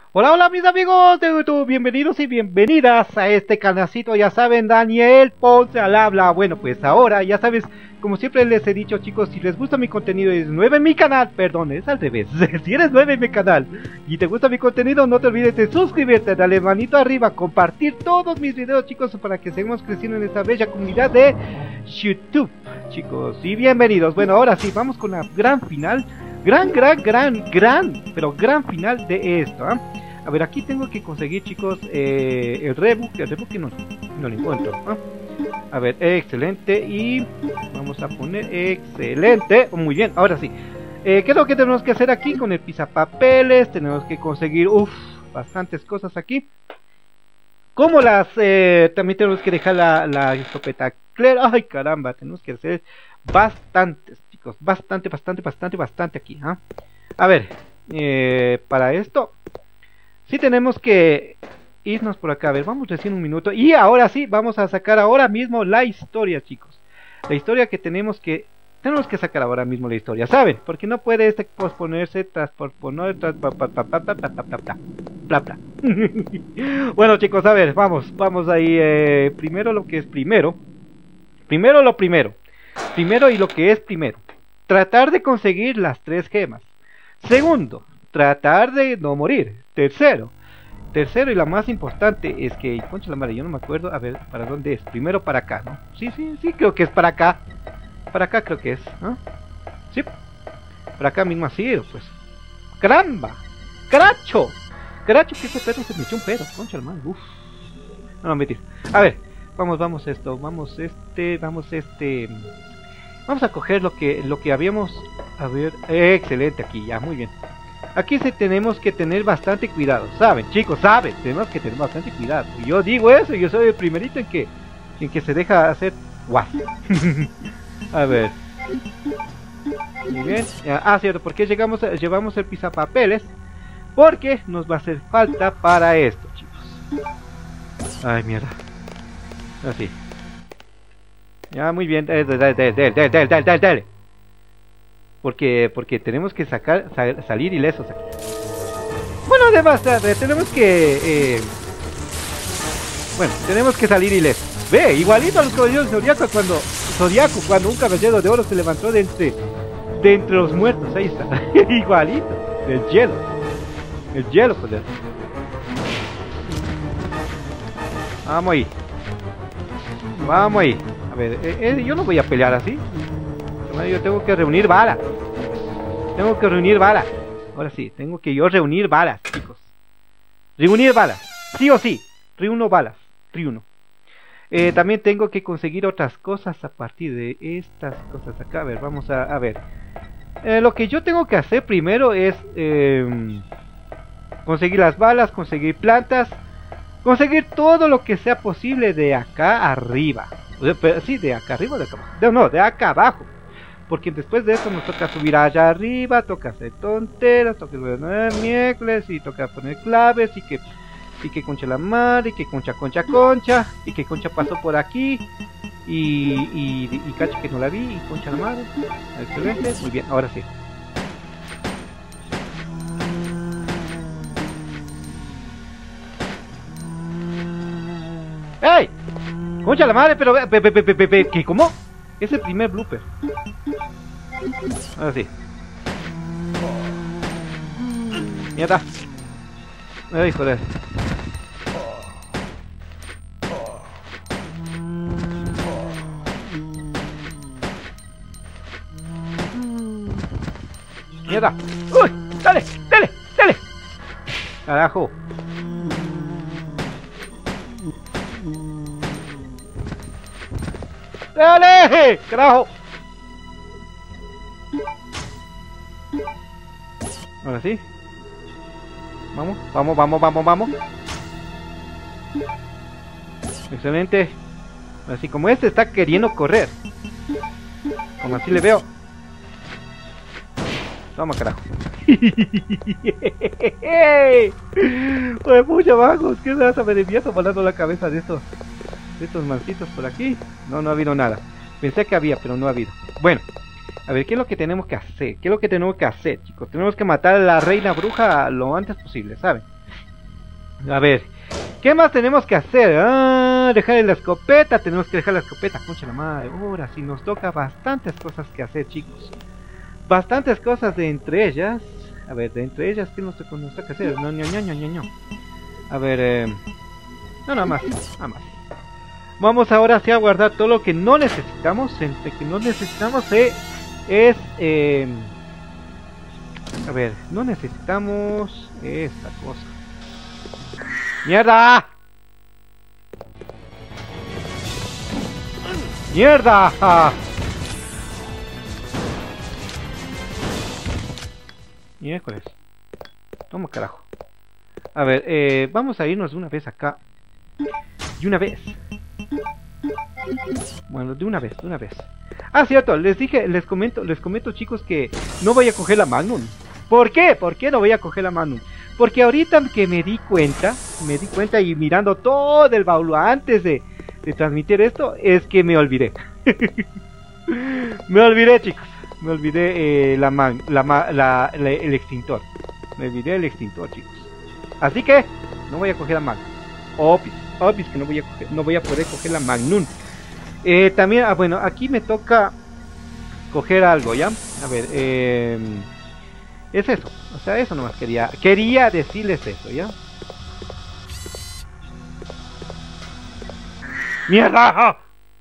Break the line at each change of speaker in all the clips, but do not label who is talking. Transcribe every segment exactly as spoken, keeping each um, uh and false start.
Hola, hola mis amigos de YouTube, bienvenidos y bienvenidas a este canalcito, ya saben, Daniel Ponce al habla. Bueno, pues ahora, ya sabes, como siempre les he dicho, chicos, si les gusta mi contenido y es nuevo en mi canal, perdón, es al revés, si eres nuevo en mi canal y te gusta mi contenido, no te olvides de suscribirte, darle manito arriba, compartir todos mis videos, chicos, para que sigamos creciendo en esta bella comunidad de YouTube, chicos, y bienvenidos. Bueno, ahora sí, vamos con la gran final. Gran, gran, gran, gran, pero gran final de esto, ¿eh? A ver, aquí tengo que conseguir, chicos, eh, el rebook, el rebook que no, no lo encuentro, ¿eh? A ver, excelente, y vamos a poner excelente, muy bien, ahora sí. eh, ¿Qué es lo que tenemos que hacer aquí con el pisapapeles? Tenemos que conseguir, uff, bastantes cosas aquí. Como las, eh, también tenemos que dejar la, la escopeta clara. Ay, caramba, tenemos que hacer bastantes, chicos, bastante, bastante, bastante, bastante aquí, ¿eh? A ver, eh, para esto sí tenemos que irnos por acá. A ver, vamos recién un minuto. Y ahora sí, vamos a sacar ahora mismo la historia, chicos. La historia que tenemos que Tenemos que sacar ahora mismo la historia, ¿saben? Porque no puede este posponerse tras posponer tras bla bla bla bla bla bla bla bla bla bla. Bueno, chicos, a ver, vamos, vamos ahí. Eh, primero lo que es primero. Primero lo primero. Primero y lo que es primero. Tratar de conseguir las tres gemas. Segundo, tratar de no morir. Tercero, tercero y la más importante es que, concha la madre, yo no me acuerdo, a ver, ¿para dónde es? Primero para acá, ¿no? Sí, sí, sí, creo que es para acá. Para acá creo que es, ¿no? Sí, para acá mismo así, pues. ¡Caramba! ¡Caracho! ¡Caracho! Que ese perro se me echó un pedo, concha la madre, uff. No, no, mentir. A ver, vamos, vamos esto, vamos este, vamos este... Vamos a coger lo que, lo que habíamos... A ver, eh, excelente aquí, ya, muy bien. Aquí sí tenemos que tener bastante cuidado, ¿saben? Chicos, ¿saben? Tenemos que tener bastante cuidado. Y yo digo eso, yo soy el primerito en que, en que se deja hacer guau. A ver. Muy bien. Ah, cierto, porque llegamos a, llevamos el pisapapeles. Porque nos va a hacer falta para esto, chicos. Ay, mierda. Así. Ya, muy bien. Dale, dale, dale, dale, dale, dale, dale. Porque, porque tenemos que sacar, sal, salir ilesos aquí. Bueno, además, tenemos que... Eh, bueno, tenemos que salir ilesos. Ve, igualito a los caballeros de Zodiaco cuando... Zodiaco, cuando un caballero de oro se levantó de entre... De entre los muertos, ahí está. Igualito. El hielo. El hielo, joder. Vamos ahí. Vamos ahí. A ver, eh, eh, yo no voy a pelear así. Yo tengo que reunir balas. Tengo que reunir balas. Ahora sí, tengo que yo reunir balas, chicos. Reunir balas. Sí o sí. Reúno balas. Reúno. Eh, también tengo que conseguir otras cosas a partir de estas cosas acá. A ver, vamos a, a ver. Eh, lo que yo tengo que hacer primero es eh, conseguir las balas, conseguir plantas, conseguir todo lo que sea posible de acá arriba. O sea, pero, sí, de acá arriba o de acá abajo. No, no, de acá abajo. Porque después de eso nos toca subir allá arriba, toca hacer tonteras, toca poner miércoles y toca poner claves y que, y que concha la madre, y que concha, concha, concha, y que concha pasó por aquí, y, y, y cacho que no la vi, y concha la madre. Excelente, muy bien, ahora sí. ¡Ey! Concha la madre, pero... Pe, pe, pe, pe, pe, ¿qué? ¿Cómo? Es el primer blooper. Ahora sí. Mierda. Ay, joder. Mierda. Uy, dale, dale, dale. Carajo. ¡Dale! ¡Carajo! Ahora sí. Vamos, vamos, vamos, vamos, vamos. Excelente. Así como este está queriendo correr. Como así le veo. Toma, carajo. Pues mucho vagos. ¿Qué se hace? Me desviazo volando la cabeza de estos de estos mancitos por aquí. No, no ha habido nada. Pensé que había, pero no ha habido. Bueno, A ver, ¿qué es lo que tenemos que hacer? ¿Qué es lo que tenemos que hacer, chicos? Tenemos que matar a la reina bruja lo antes posible, ¿saben? A ver, ¿qué más tenemos que hacer? Ah, dejar la escopeta, tenemos que dejar la escopeta, concha la madre. Ahora sí nos toca bastantes cosas que hacer, chicos. Bastantes cosas de entre ellas. A ver, de entre ellas, ¿qué nos, nos toca hacer? No, no, no, no, no, no. A ver, eh... no, nada más, nada más. Vamos ahora sí a guardar todo lo que no necesitamos. Entre que no necesitamos eh, es... Eh... A ver, no necesitamos esta cosa. ¡Mierda! ¡Mierda! Miércoles. Toma carajo. A ver, eh, vamos a irnos de una vez acá. De una vez. Bueno, de una vez, de una vez. Ah, cierto, les dije, les comento, les comento chicos que no voy a coger la Magnum. ¿Por qué? ¿Por qué no voy a coger la Magnum? Porque ahorita que me di cuenta, me di cuenta y mirando todo el baúl antes de, de transmitir esto, es que me olvidé. Me olvidé, chicos. Me olvidé eh, la, man, la, la, la, la, el extintor. Me olvidé el extintor, chicos. Así que no voy a coger la Magnum. Obis, obis que no voy a coger, no voy a poder coger la Magnum. Eh, también, ah, bueno, aquí me toca coger algo, ¿ya? A ver, eh, es eso. O sea, eso nomás quería, quería decirles eso, ¿ya? ¡Mierda!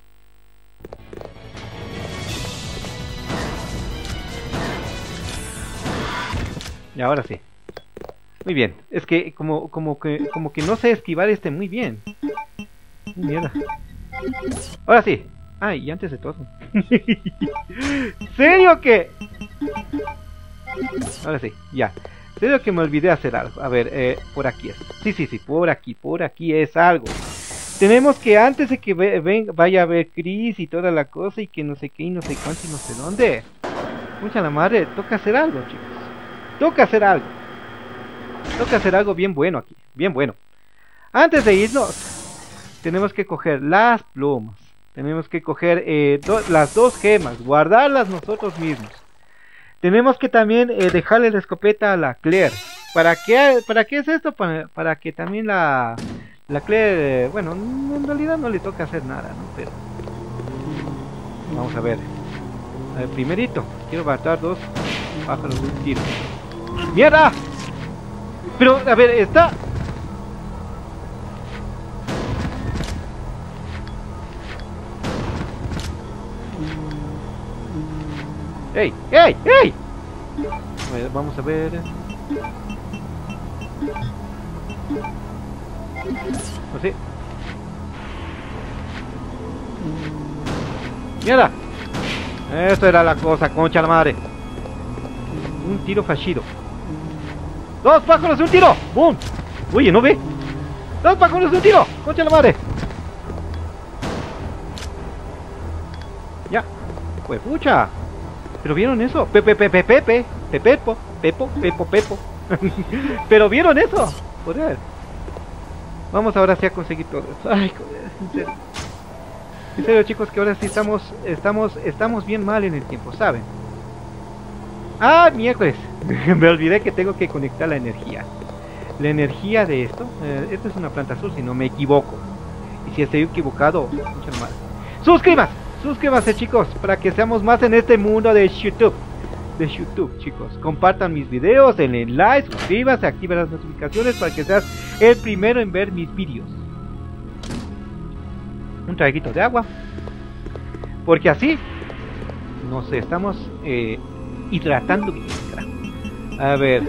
Y ahora sí. Muy bien. Es que como como que como que no sé esquivar este muy bien. Mierda. Ahora sí. Ay, y antes de todo. ¿Serio que? Ahora sí, ya. Serio que me olvidé hacer algo. A ver, eh, por aquí es. Sí, sí, sí, por aquí, por aquí es algo. Tenemos que antes de que ve, ven, vaya a ver Chris y toda la cosa y que no sé qué y no sé cuánto y no sé dónde. Mucha la madre, toca hacer algo, chicos. Toca hacer algo. Toca hacer algo bien bueno aquí, bien bueno. Antes de irnos, tenemos que coger las plumas. Tenemos que coger eh, do las dos gemas, guardarlas nosotros mismos. Tenemos que también eh, dejarle la escopeta a la Claire. ¿Para qué, para qué es esto? Para, para que también la, la Claire, eh, bueno, en realidad no le toca hacer nada, ¿no? Pero vamos a ver. A ver, primerito, quiero matar dos pájaros de un tiro. ¡Mierda! Pero, a ver, está... ¡Ey! ¡Ey! ¡Ey! A ver, vamos a ver... Así. ¡Mierda! Esto era la cosa, concha la madre. Un tiro fallido. ¡Dos pájaros de un tiro! ¡Bum! Oye, ¿no ve? ¡Dos pájaros de un tiro! ¡Concha la madre! Ya. Pues pucha. ¿Pero vieron eso? Pepe, pepe, pepe. Pepepo, pepo, pepo, pepo. ¿Pero vieron eso? Joder. Vamos ahora sí a conseguir todo esto. Ay, joder, en serio. En serio, chicos, que ahora sí estamos, estamos, estamos bien mal en el tiempo, ¿saben? Ah, miércoles. Me olvidé que tengo que conectar la energía. La energía de esto. Eh, esta es una planta azul, si no me equivoco. Y si estoy equivocado, mucho mal. ¡Suscríbase! Suscríbanse, chicos, para que seamos más en este mundo de YouTube. De YouTube, chicos. Compartan mis videos, denle like, suscríbanse, activen las notificaciones para que seas el primero en ver mis vídeos. Un traguito de agua. Porque así nos estamos eh, hidratando bien, carajo. A ver.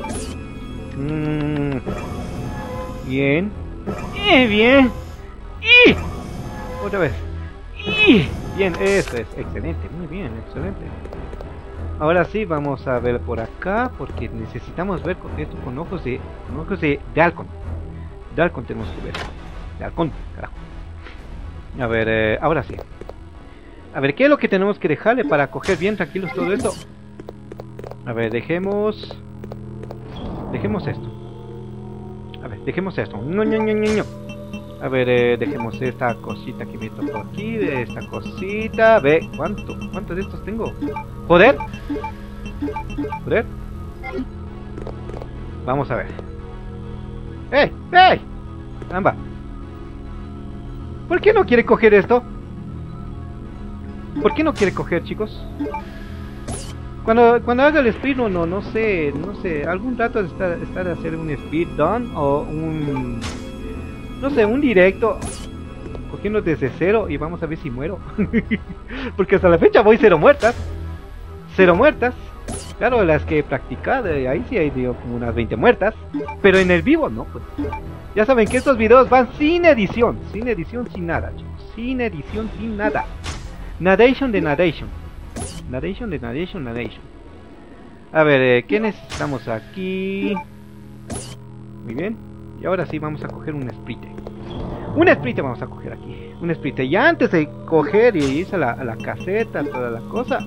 Mm, bien. Eh, bien. Y otra vez. Y bien, eso es excelente, muy bien, excelente. Ahora sí, vamos a ver por acá, porque necesitamos ver con esto con ojos de, con ojos de, de halcón. De halcón tenemos que ver. De halcón, carajo. A ver, eh, ahora sí. A ver, ¿qué es lo que tenemos que dejarle para coger bien tranquilos todo esto? A ver, dejemos... Dejemos esto. A ver, dejemos esto. No, no, no, no, no. A ver, eh, dejemos esta cosita que me tocó aquí, de esta cosita. Ve, ¿cuánto? ¿Cuántos de estos tengo? ¿Joder? ¿Joder? Vamos a ver. ¡Ey! ¡Ey! Caramba. ¿Por qué no quiere coger esto? ¿Por qué no quiere coger, chicos? Cuando, cuando haga el speed, no, no, no sé, no sé, algún rato está, está de hacer un speed done o un, no sé, un directo cogiendo desde cero y vamos a ver si muero. Porque hasta la fecha voy cero muertas, cero muertas. Claro, las que he practicado, ahí sí hay digo, como unas veinte muertas, pero en el vivo no, pues. Ya saben que estos videos van sin edición, sin edición, sin nada, chicos, sin edición, sin nada. Narration de narration. Narration de narration, narration. A ver, eh, ¿qué necesitamos aquí? Muy bien. Y ahora sí vamos a coger un sprite. Un sprite vamos a coger aquí. Un sprite. Y antes de coger y irse a la, a la caseta, toda la cosa.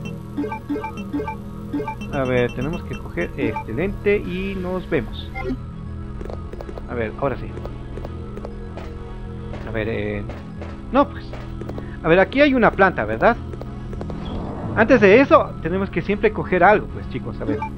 A ver, tenemos que coger este lente y nos vemos. A ver, ahora sí. A ver, eh... no, pues. A ver, aquí hay una planta, ¿verdad? Antes de eso, tenemos que siempre coger algo, pues chicos, a ver.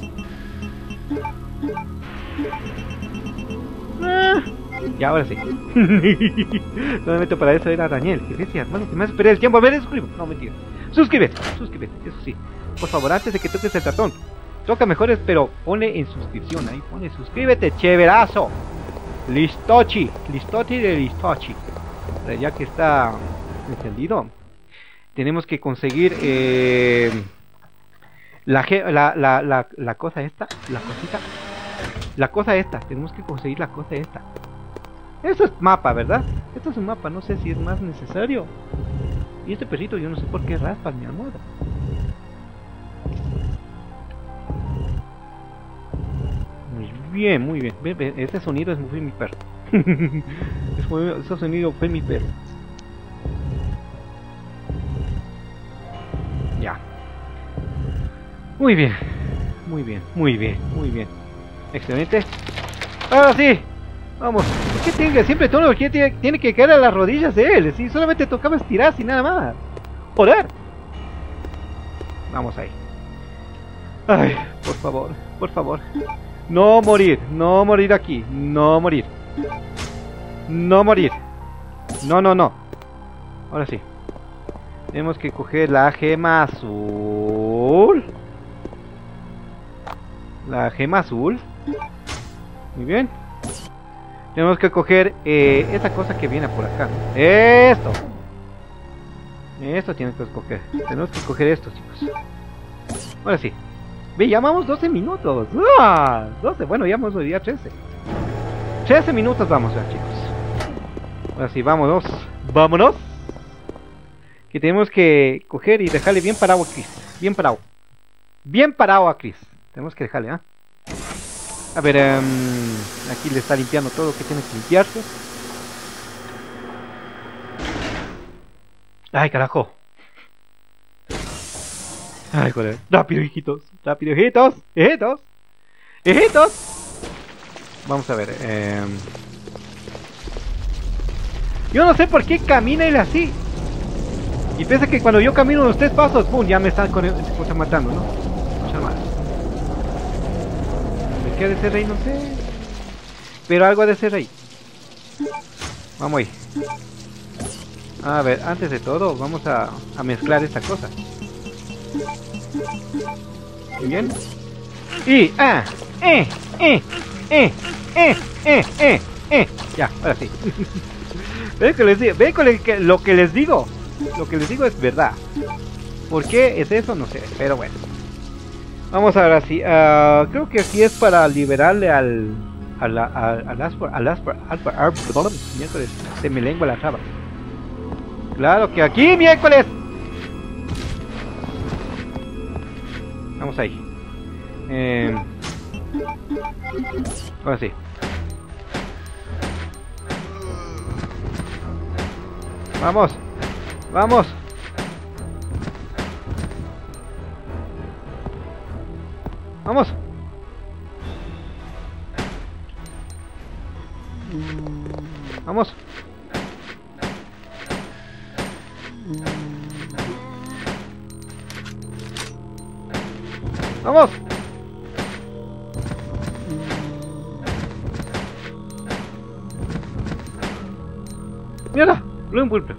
Ah, ya, ahora sí. Solamente para eso era Daniel. Que decía, hermano, que me hace perder el tiempo. A ver, suscríbete. No, mentira. Suscríbete, suscríbete, eso sí. Por favor, antes de que toques el ratón. Toca mejores, pero pone en suscripción. Ahí pone suscríbete, chéverazo. Listochi, listochi de listochi. Ya que está encendido. Tenemos que conseguir eh, la, la, la, la, la cosa esta, la cosita, la cosa esta, tenemos que conseguir la cosa esta. Eso es mapa, ¿verdad? Esto es un mapa, no sé si es más necesario. Y este perrito yo no sé por qué raspa mi almohada. Muy bien, muy bien. Ve, ve, ese sonido es muy mi perro. Ese sonido fue mi perro. Ya. Muy bien. Muy bien, muy bien, muy bien. Excelente. Ahora sí. Vamos. ¿Por qué tiene que siempre todo lo que tiene, tiene que caer a las rodillas de él? Si solamente tocaba estirar sin nada más. Joder. Vamos ahí. Ay, por favor, por favor. No morir, no morir aquí. No morir. No morir. No, no, no. Ahora sí. Tenemos que coger la gema azul. La gema azul. Muy bien. Tenemos que coger eh, esa cosa que viene por acá. Esto. Esto tienes que escoger. Tenemos que coger esto, chicos. Ahora sí. Ve, llamamos doce minutos. ¡Ah! doce, bueno, ya hemos día trece. trece minutos vamos ya, chicos. Ahora sí, vámonos. Vámonos. Que tenemos que coger y dejarle bien parado a Chris. Bien parado. Bien parado a Chris. Tenemos que dejarle, ¿ah? ¿eh? A ver, um, aquí le está limpiando todo lo que tiene que limpiarse. Ay, carajo. Ay, joder. Rápido, hijitos. Rápido, hijitos. Hijitos. Hijitos. Vamos a ver. Eh... Yo no sé por qué camina él así. Y piensa que cuando yo camino unos tres pasos, ¡pum! Ya me están con el, se está matando, ¿no? Mucha más. ¿Me queda de ese rey? No sé. Pero algo ha de ser rey. Vamos ahí. A ver, antes de todo, vamos a, a mezclar esta cosa. Muy bien. Y, ah, eh, eh, eh, eh, eh, eh, eh. Ya, ahora sí. ¿Ven que les digo? ¿Ven con el que, lo que les digo? Lo que les digo es verdad. ¿Por qué es eso? No sé, pero bueno. Vamos ahora sí. Uh, creo que aquí es para liberarle al... Al al al Aspar... Al Aspar... Aspar... Aspar... Miércoles. Se me lengua la traba. Claro que aquí, miércoles. Vamos ahí. Eh... Ahora sí. Vamos. Vamos. Vamos. Vamos. Vamos. Mira, un buple.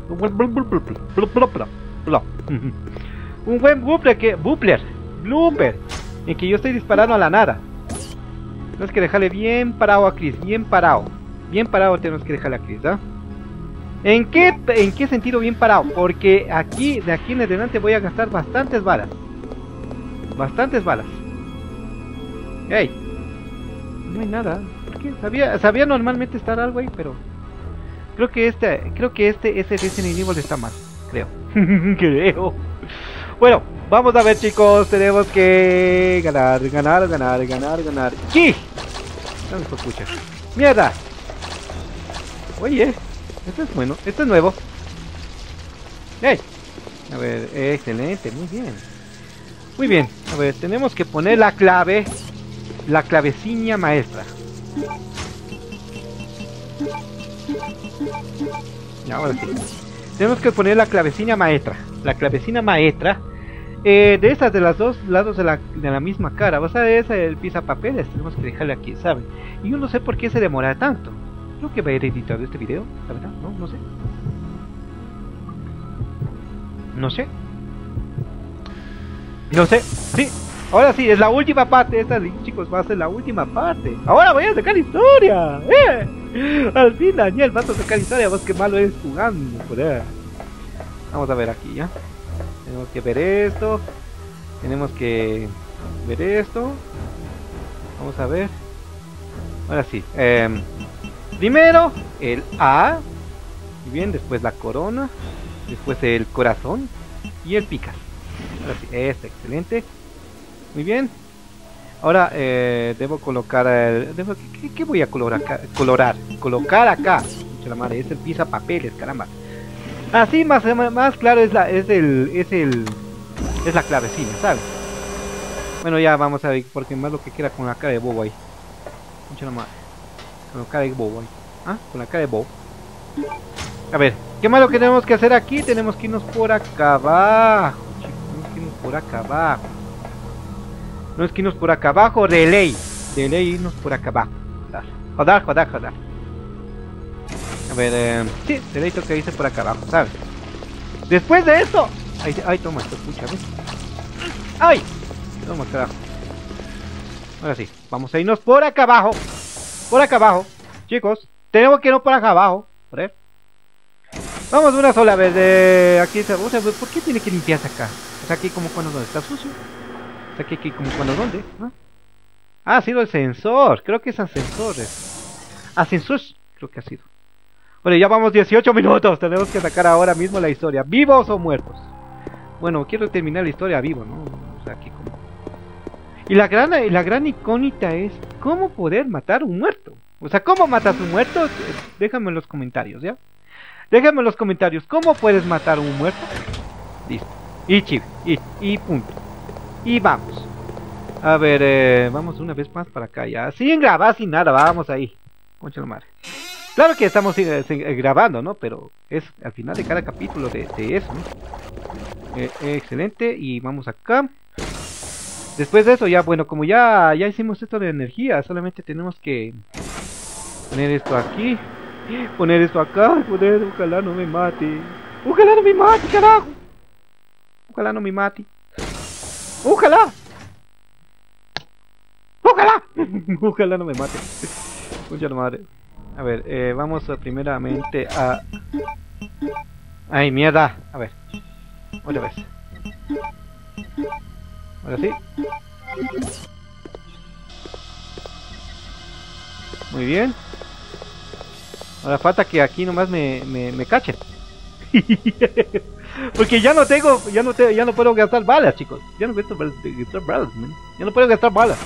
Un buen buple que. Bupler. Blooper. En que yo estoy disparando a la nada. Tenemos que dejarle bien parado a Chris. Bien parado. Bien parado tenemos que dejarle a Chris, ¿ah? ¿En qué, ¿En qué sentido bien parado? Porque aquí, de aquí en adelante voy a gastar bastantes balas. Bastantes balas. ¡Ey! No hay nada. ¿Por qué? Sabía, sabía normalmente estar algo ahí, pero... Creo que este, creo que este, este Resident Evil está mal. Creo. Creo. Bueno, vamos a ver, chicos. Tenemos que ganar, ganar, ganar, ganar, ganar. ¿Qué? ¿Dónde se escucha? ¡Mierda! Oye, este es bueno, este es nuevo. ¡Ey! A ver, excelente, muy bien. Muy bien, a ver, tenemos que poner la clave. La clavecilla maestra. Y ahora sí. Tenemos que poner la clavecilla maestra. La clavecilla maestra. Eh, de esas de los dos lados de la, de la misma cara. O sea, esa el pisapapeles. Tenemos que dejarle aquí, ¿saben? Y yo no sé por qué se demora tanto. Creo que va a ir editado este video. La verdad, no, no sé. No sé. No sé. Sí. Ahora sí, es la última parte. Esta, chicos, va a ser la última parte. Ahora voy a sacar historia. ¡Eh! Al fin, Daniel, vas a sacar historia. Vos qué malo eres jugando. Joder. Vamos a ver aquí, ¿ya? Tenemos que ver esto. Tenemos que ver esto. Vamos a ver. Ahora sí. Eh, primero, el A. Y bien, después la corona. Después el corazón. Y el picas. Ahora sí, este, excelente. Muy bien. Ahora eh, debo colocar el... Debo, ¿qué, ¿Qué voy a colorar acá? Colorar. Colocar acá. Mucha la madre, es el pisapapeles, caramba. Así más, más claro es la es el es el es la clavecilla, ¿sabes? Bueno, ya vamos a ver porque más lo que quiera con la cara de bobo ahí. Mucha la madre. Con la cara de bobo ahí. ¿Ah? Con la cara de bobo. A ver, ¿qué más lo que tenemos que hacer aquí? Tenemos que irnos por acá abajo. Chicos, tenemos que irnos por acá abajo. No es que irnos por acá abajo, de ley. De ley irnos por acá abajo. Joder, joder, joder. A ver, eh, sí, de ley tengo que irse por acá abajo, ¿sabes? Después de eso... Ay, ay, toma, esto escucha, ¿ves? ¡Ay! Toma, carajo. Ahora sí, vamos a irnos por acá abajo. Por acá abajo. Chicos, tenemos que irnos por acá abajo. A ver. Vamos una sola vez de... Aquí, o sea, ¿por qué tiene que limpiarse acá? O sea, aquí como cuando donde está sucio. O sea, aquí, aquí como cuando donde, ¿no? Ah, ha sido el sensor. Creo que es ascensores. Ascensores, creo que ha sido. Bueno, ya vamos dieciocho minutos. Tenemos que sacar ahora mismo la historia. ¿Vivos o muertos? Bueno, quiero terminar la historia vivo, ¿no? O sea, aquí como... Y la gran, la gran incógnita es ¿cómo poder matar a un muerto? O sea, ¿cómo matas a un muerto? Déjame en los comentarios, ¿ya? Déjame en los comentarios ¿cómo puedes matar a un muerto? Listo. Y chip. Y, y punto. Y vamos. A ver, eh, vamos una vez más para acá ya. Sin grabar, sin nada, vamos ahí. Concha la madre. Claro que estamos eh, eh, grabando, ¿no? Pero es al final de cada capítulo de, de eso, ¿no? Eh, eh, excelente, y vamos acá. Después de eso ya, bueno, como ya, ya hicimos esto de energía, solamente tenemos que poner esto aquí, poner esto acá, poner, ojalá no me mate. Ojalá no me mate, carajo. Ojalá no me mate. Ojalá. Ojalá. Ojalá no me mate. Mucha madre. A ver, eh, vamos a primeramente a... Ay, mierda. A ver. Otra vez. Ahora sí. Muy bien. Ahora falta que aquí nomás me, me, me cachen. Porque ya no tengo, ya no te, ya no puedo gastar balas, chicos. Ya no puedo gastar balas, man. Ya no puedo gastar balas.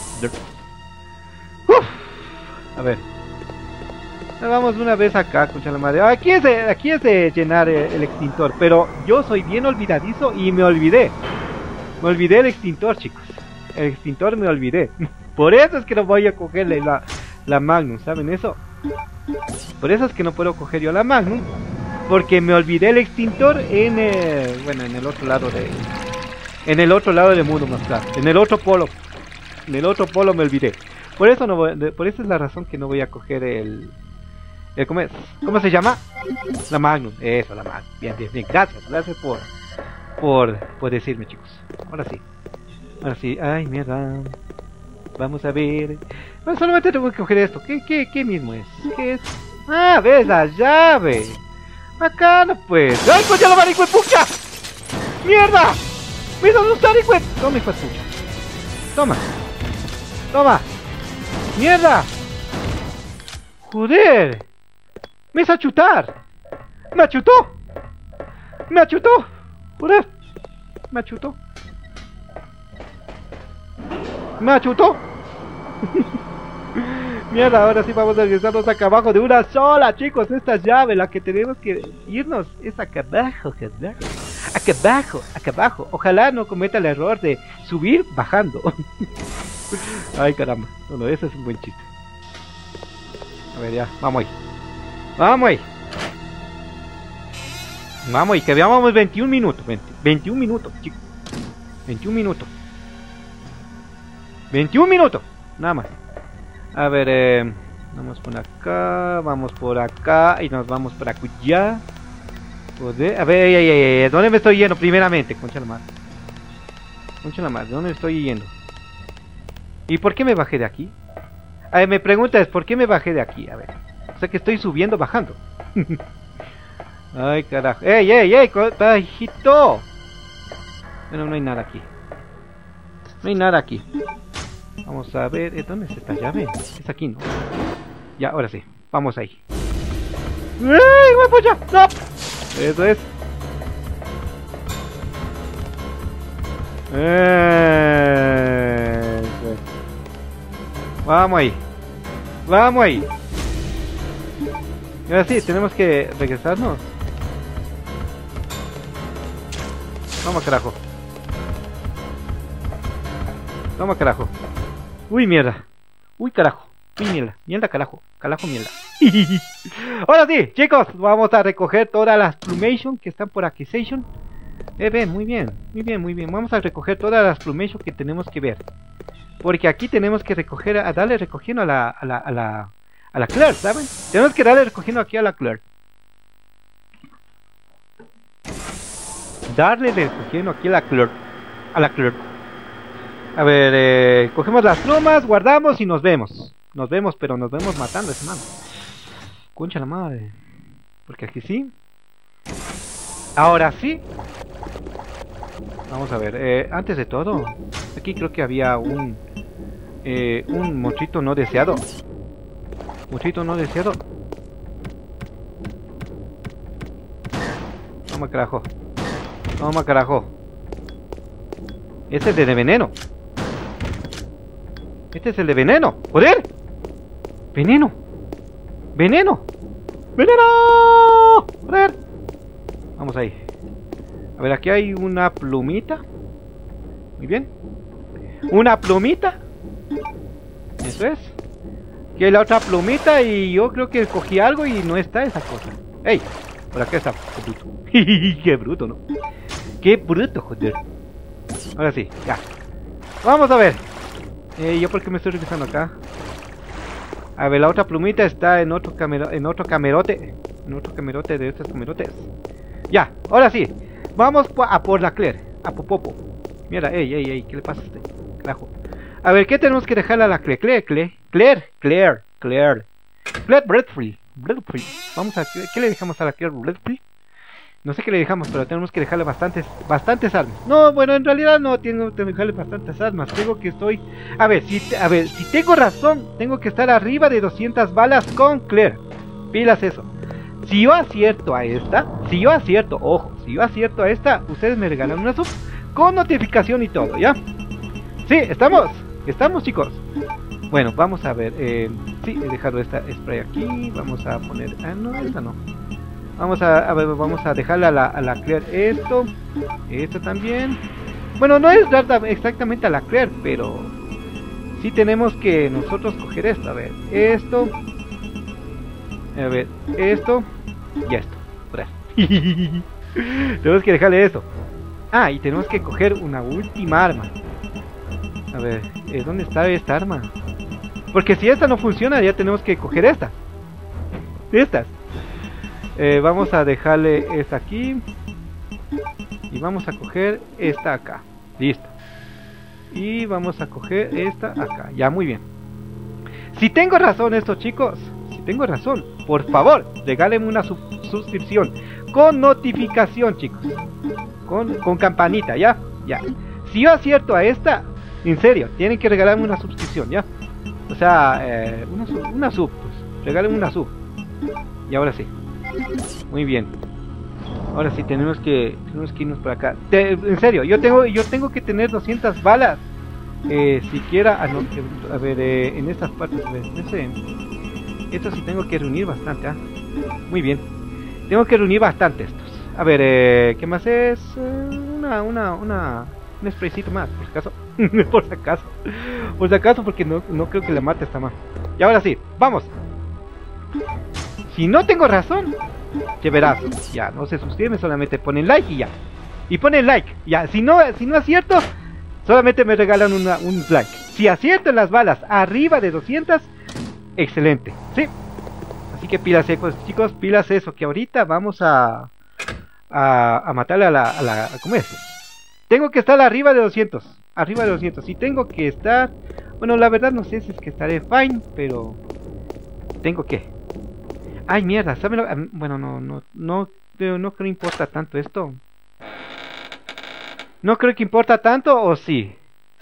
Uf. A ver. Vamos una vez acá, escucha la madre. Aquí es de, aquí es de llenar el, el extintor, pero yo soy bien olvidadizo y me olvidé. Me olvidé el extintor, chicos. El extintor me olvidé. Por eso es que no voy a cogerle la, la Magnum, ¿saben eso? Por eso es que no puedo coger yo la Magnum. Porque me olvidé el extintor en el, bueno, en el otro lado de... En el otro lado del mundo, más claro. En el otro polo. En el otro polo me olvidé. Por eso no voy, por eso es la razón que no voy a coger el... Eh, ¿cómo, es? ¿Cómo se llama? La Magnum. Eso, la Magnum. Bien, bien, bien. Gracias, gracias por, por, por decirme, chicos. Ahora sí. Ahora sí. Ay, mierda. Vamos a ver. Bueno, solamente tengo que coger esto. ¿Qué, qué, qué mismo es? ¿Qué es? Ah, ves la llave. Bacano, pues. ¡Ay, pues ya lo van, hijo de pucha! ¡Mierda! ¡Me hizo asustar, hijo de... Toma, hijo de pucha. Toma. Toma. ¡Mierda! ¡Joder! ¡Me hizo chutar! ¡Me achutó! ¡Me achutó! ¡Joder! ¡Me achutó! ¡Me achutó! Mierda, ahora sí vamos a regresarnos acá abajo de una sola, chicos. Esta llave, la que tenemos que irnos es acá abajo, acá abajo. Acá abajo, acá abajo. Ojalá no cometa el error de subir bajando. Ay, caramba. Bueno, ese es un buen chiste. A ver, ya, vamos ahí. Vamos ahí. Vamos ahí, que veamos veintiún minutos. veinte, veintiún minutos, chicos. veintiún minutos. veintiún minutos. Nada más. A ver, eh, vamos por acá, vamos por acá y nos vamos por allá. Joder, a ver, ay, ay, ay, ¿dónde me estoy yendo primeramente? Concha la madre. Concha la madre, ¿dónde me estoy yendo? ¿Y por qué me bajé de aquí? A ver, me pregunta es, ¿por qué me bajé de aquí? A ver, o sea que estoy subiendo, bajando. Ay, carajo. ¡Ey, ey, ey! ¡Hijito! Bueno, no hay nada aquí. No hay nada aquí. Vamos a ver, ¿dónde es esta llave? Es aquí, ¿no? Ya, ahora sí, vamos ahí. ¡Ey, guapo ya! ¡No! Eso es. Eso es. Vamos ahí. Vamos ahí. Y ahora sí, tenemos que regresarnos. Vamos, carajo. Toma, carajo. Uy, mierda. Uy, carajo. Uy, mierda. Mierda, carajo. Carajo, mierda. Ahora sí, chicos. Vamos a recoger todas las plumation que están por Acquisition. Eh, ven, muy bien. Muy bien, muy bien. Vamos a recoger todas las plumation que tenemos que ver. Porque aquí tenemos que recoger, a darle recogiendo a la, a la, a la, a la Claire, ¿saben? Tenemos que darle recogiendo aquí a la Claire. Darle recogiendo aquí a la Claire. A la Claire. A ver, eh, cogemos las plumas, guardamos y nos vemos. Nos vemos, pero nos vemos matando a ese man. Concha la madre. Porque aquí sí. Ahora sí. Vamos a ver, eh, antes de todo, aquí creo que había un eh, un monstruito no deseado. Monstruito no deseado. Toma, carajo. Toma, carajo. Este es el de veneno. Este es el de veneno. ¡Joder! ¡Veneno! ¡Veneno! ¡Veneno! ¡Joder! Vamos ahí. A ver, aquí hay una plumita. Muy bien. Una plumita. Eso es. Aquí hay la otra plumita y yo creo que cogí algo y no está esa cosa. ¡Ey! Por acá está. ¡Qué bruto! ¡Qué bruto, ¿no? ¡Qué bruto, joder! Ahora sí, ya. Vamos a ver. Eh, ¿Yo por qué me estoy regresando acá? A ver, la otra plumita está en otro camero, en otro camerote. En otro camerote de estos camerotes. Ya, ahora sí. Vamos a por la Claire. A Popopo. Mira, ey, ey, ey, ¿qué le pasa a este carajo? A ver, ¿qué tenemos que dejarle a la Claire? Claire, Claire, Claire, Claire, Claire. Claire Bradfree. Bradfree. Vamos a, ¿qué le dejamos a la Claire Bradfree? No sé qué le dejamos, pero tenemos que dejarle bastantes, bastantes armas. No, bueno, en realidad no tengo que dejarle bastantes armas. Tengo que estoy, a ver, si, a ver, si tengo razón, tengo que estar arriba de doscientas balas con Claire. Pilas eso. Si yo acierto a esta, si yo acierto, ojo, si yo acierto a esta, ustedes me regalan una sub con notificación y todo, ¿ya? Sí, estamos, estamos, chicos. Bueno, vamos a ver, eh, sí, he dejado esta spray aquí, vamos a poner, ah, no, esta no. Vamos a, a ver, vamos a dejarle a la, a la Claire esto, esto también. Bueno, no es dar exactamente a la Claire, pero sí tenemos que nosotros coger esto, a ver, esto. A ver, esto y esto. Tenemos que dejarle esto. Ah, y tenemos que coger una última arma. A ver, ¿eh, ¿dónde está esta arma? Porque si esta no funciona, ya tenemos que coger esta. De estas. Eh, vamos a dejarle esta aquí. Y vamos a coger esta acá. Listo. Y vamos a coger esta acá. Ya, muy bien. Si tengo razón estos chicos, si tengo razón, por favor, regálenme una sub suscripción. Con notificación, chicos. Con, con campanita, ¿ya? Ya. Si yo acierto a esta, en serio, tienen que regalarme una suscripción, ¿ya? O sea, eh, una sub, una sub, pues. Regálenme una sub. Y ahora sí. Muy bien. Ahora sí tenemos que tenemos que irnos por acá. Te, en serio, yo tengo yo tengo que tener doscientas balas. Eh, siquiera a, no, a ver eh, en estas partes, a ver, ese, esto sí tengo que reunir bastante, ¿eh? Muy bien. Tengo que reunir bastante estos. A ver, eh, ¿qué más es? Eh, una una una un spraycito más, por si acaso. Por si acaso. Por si acaso porque no no creo que la mate esta más. Y ahora sí, vamos. Si no tengo razón, chéverazo. Ya, no se suscriben, solamente ponen like y ya. Y ponen like, ya. Si no, si no acierto, solamente me regalan una, un like. Si acierto en las balas arriba de doscientas, excelente, ¿sí? Así que pilas, pues, chicos, pilas eso, que ahorita vamos a a, a matarle a la, a la... ¿Cómo es? Tengo que estar arriba de doscientos. Arriba de doscientos. Si tengo que estar... Bueno, la verdad no sé si es que estaré fine, pero... Tengo que... Ay, mierda, ¿saben lo? Bueno, no, no, no, no, no creo que importa tanto esto. No creo que importa tanto, o sí.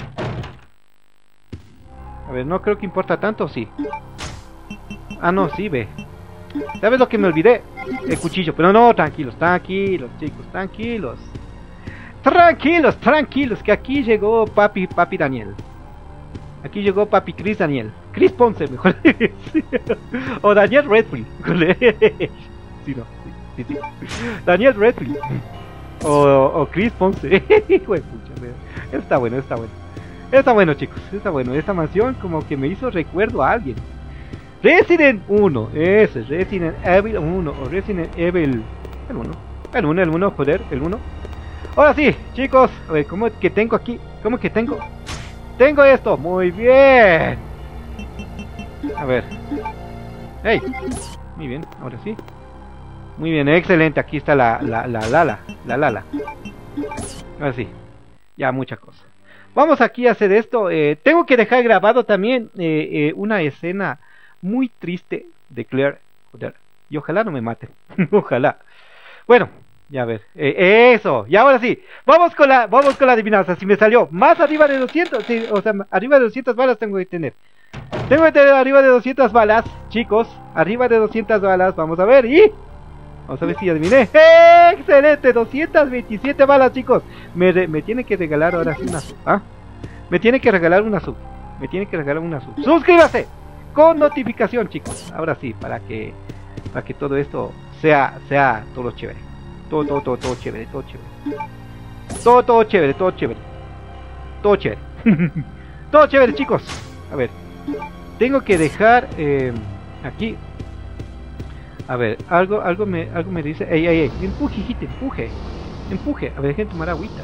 A ver, no creo que importa tanto, o sí. Ah, no, sí, ve. ¿Sabes lo que me olvidé? El cuchillo, pero no, tranquilos, tranquilos, chicos, tranquilos. Tranquilos, tranquilos, que aquí llegó papi, papi Daniel. Aquí llegó papi Chris Daniel. Chris Ponce, mejor. O Daniel Redfield. Sí, no. Sí, sí, sí. Daniel Redfield. O, o Chris Ponce. Hijo de pucha, está bueno, está bueno. Está bueno, chicos. Está bueno. Esta mansión como que me hizo recuerdo a alguien. Resident uno. Ese, Resident Evil uno. O Resident Evil... El uno. El uno, el uno, joder, el uno. Ahora sí, chicos. A ver, ¿cómo que tengo aquí? ¿Cómo que tengo? Tengo esto, muy bien. A ver. Hey. Muy bien, ahora sí. Muy bien, excelente. Aquí está la la la lala, la lala. Ahora sí. Ya mucha cosa. Vamos aquí a hacer esto. Eh, tengo que dejar grabado también eh, eh, una escena muy triste de Claire. Joder. Y ojalá no me mate. Ojalá. Bueno. Ya a ver, eh, eso, y ahora sí, vamos con la, vamos con la adivinanza. Si me salió más arriba de doscientos, sí, o sea, arriba de doscientas balas tengo que tener. Tengo que tener arriba de doscientas balas, chicos, arriba de doscientas balas, vamos a ver, y... Vamos a ver si adiviné. ¡Eh! ¡Excelente! doscientas veintisiete balas, chicos. Me, re, me tiene que regalar ahora sí una sub, ¿ah? Me tiene que regalar una sub, me tiene que regalar una sub. ¡Suscríbase! Con notificación, chicos, ahora sí, para que, para que todo esto sea, sea todo chévere. Todo, todo, todo, todo chévere, todo chévere. Todo, todo chévere, todo chévere. Todo chévere. Todo chévere, chicos. A ver. Tengo que dejar eh, aquí. A ver, algo, algo me, algo me dice. Ey, ey, ey. Empuje, hijita, empuje. Empuje. A ver, dejen tomar agüita.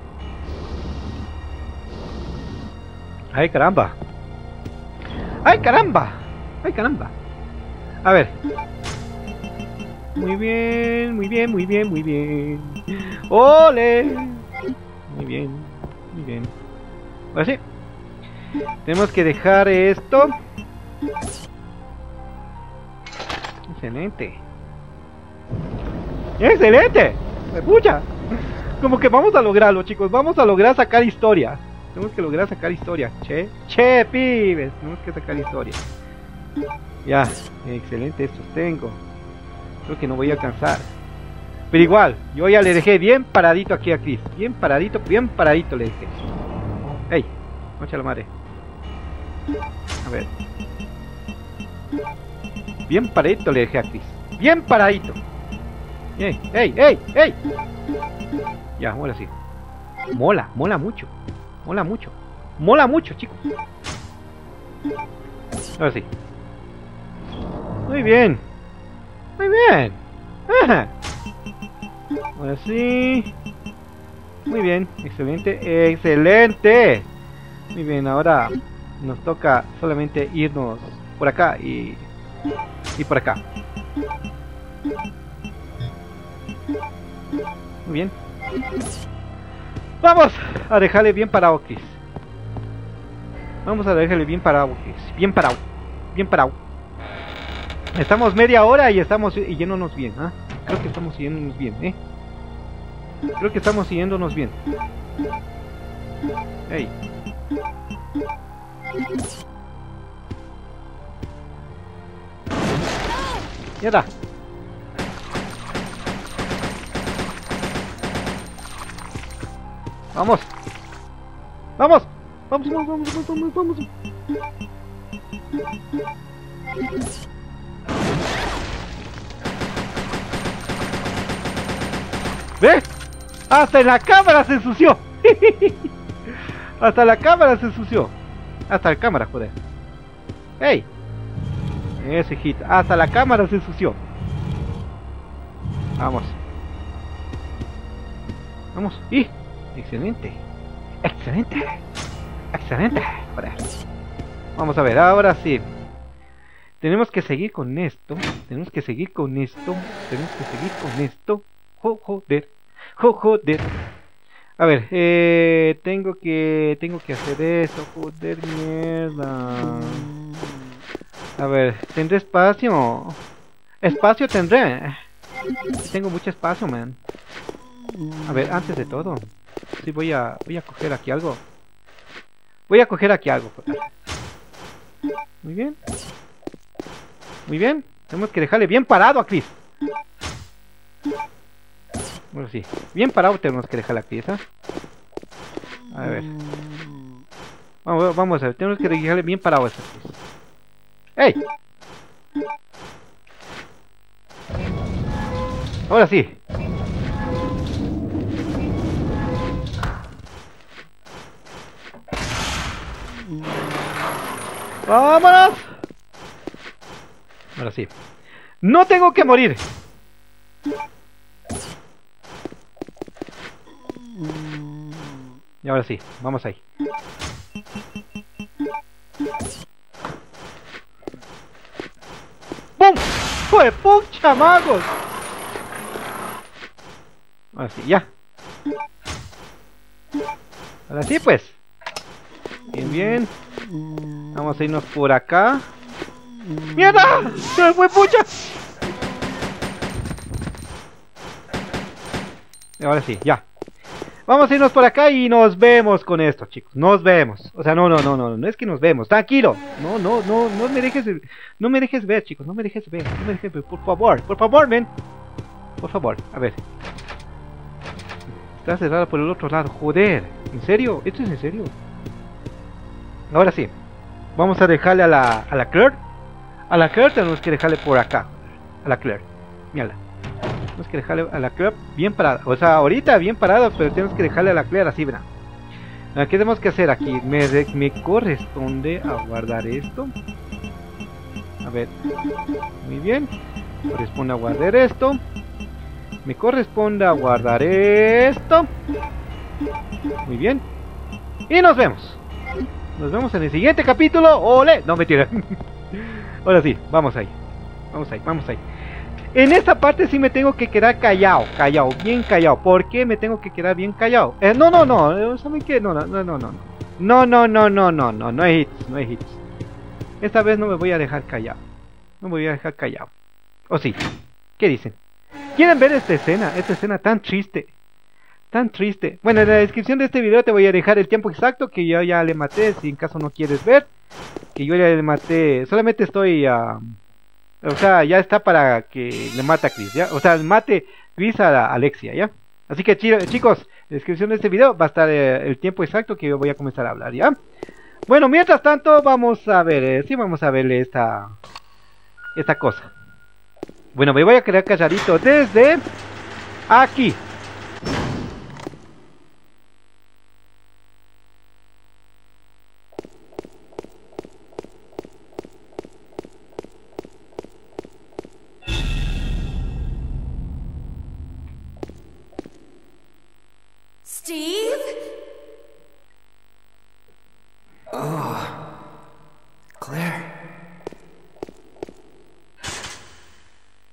Ay, caramba. Ay, caramba. Ay, caramba. A ver. Muy bien, muy bien, muy bien, muy bien. ¡Ole! Muy bien, muy bien. Ahora sí. Tenemos que dejar esto. Excelente. ¡Excelente! ¡Escucha! Como que vamos a lograrlo, chicos. Vamos a lograr sacar historia. Tenemos que lograr sacar historia. Che, che, pibes. Tenemos que sacar historia. Ya, excelente, estos tengo. Creo que no voy a alcanzar. Pero igual, yo ya le dejé bien paradito aquí a Chris. Bien paradito, bien paradito le dejé. ¡Ey! Concha la madre. A ver. Bien paradito le dejé a Chris. Bien paradito. ¡Ey! ¡Ey! ¡Ey! ¡Ey! Ya, ahora sí. Mola, mola mucho. Mola mucho. Mola mucho, chicos. Ahora sí. Muy bien. Muy bien. Ajá. Ahora sí. Muy bien. Excelente. Excelente. Muy bien. Ahora nos toca solamente irnos por acá y, y por acá. Muy bien. Vamos a dejarle bien parado, Chris. Vamos a dejarle bien parado, Chris. Bien parado. Bien parado. Estamos media hora y estamos yéndonos bien, ¿ah? ¿eh? Creo que estamos yéndonos bien, ¿eh? Creo que estamos yéndonos bien. Hey. Ya da. Vamos. Vamos. Vamos, vamos, vamos, vamos, vamos. ¿Ve? Hasta en la cámara se ensució. Hasta la cámara se ensució. Hasta la cámara, joder. ¡Ey! Ese hit. Hasta la cámara se ensució. Vamos. Vamos. ¡Y! Excelente. Excelente. Excelente. Joder. Vamos a ver, ahora sí. Tenemos que seguir con esto. Tenemos que seguir con esto. Tenemos que seguir con esto. Jo, joder. Jo, joder. A ver, eh, tengo que tengo que hacer esto, joder, mierda. A ver, ¿tendré espacio? Espacio tendré. Tengo mucho espacio, man. A ver, antes de todo, sí voy a voy a coger aquí algo. Voy a coger aquí algo. Muy bien. Muy bien. Tenemos que dejarle bien parado a Chris. Bueno, sí. Bien parado tenemos que dejar la pieza. A ver. Vamos, vamos a ver. Tenemos que dejarle bien parado a esta pieza. ¡Ey! Ahora sí. ¡Vámonos! Ahora sí. ¡No tengo que morir! Y ahora sí, vamos ahí. ¡Pum! ¡Fue pum, chamacos! Ahora sí, ya. Ahora sí, pues. Bien, bien. Vamos a irnos por acá. ¡Mierda! ¡Se me fue pucha! Y ahora sí, ya. Vamos a irnos por acá y nos vemos con esto, chicos. Nos vemos. O sea, no, no, no, no, no es que nos vemos. Tranquilo. No, no, no, no me dejes, no me dejes ver, chicos. No me dejes ver, no me dejes ver. Por favor, por favor, men. Por favor, a ver. Está cerrado por el otro lado. Joder. ¿En serio? ¿Esto es en serio? Ahora sí. Vamos a dejarle a la, a la Claire. A la Claire tenemos que dejarle por acá. A la Claire. Mírala. Tenemos que dejarle a la Claire bien parada. O sea, ahorita bien parada, pero tenemos que dejarle a la Claire así, ¿verdad? ¿Qué tenemos que hacer aquí? Me, me corresponde a guardar esto. A ver. Muy bien. Me corresponde a guardar esto. Me corresponde a guardar esto. Muy bien. Y nos vemos. Nos vemos en el siguiente capítulo. ¡Ole! No, mentira. Ahora sí, vamos ahí. Vamos ahí, vamos ahí. En esta parte sí me tengo que quedar callado, callado, bien callado. ¿Por qué me tengo que quedar bien callado? Eh, no, no, no, ¿saben qué? No, no, no, no, no. No, no, no, no, no, no, no hay hits, no hay hits. Esta vez no me voy a dejar callado. No me voy a dejar callado. ¿O sí? ¿Qué dicen? ¿Quieren ver esta escena? Esta escena tan triste. Tan triste. Bueno, en la descripción de este video te voy a dejar el tiempo exacto que yo ya le maté, si en caso no quieres ver. Que yo ya le maté, solamente estoy... Uh, o sea, ya está para que le mate a Chris, ¿ya? O sea, mate Chris a la Alexia, ¿ya? Así que chicos, en la descripción de este video va a estar eh, el tiempo exacto que yo voy a comenzar a hablar, ¿ya? Bueno, mientras tanto, vamos a ver, eh, sí vamos a verle esta... Esta cosa. Bueno, me voy a quedar calladito desde... Aquí.
Steve?
Oh, Claire.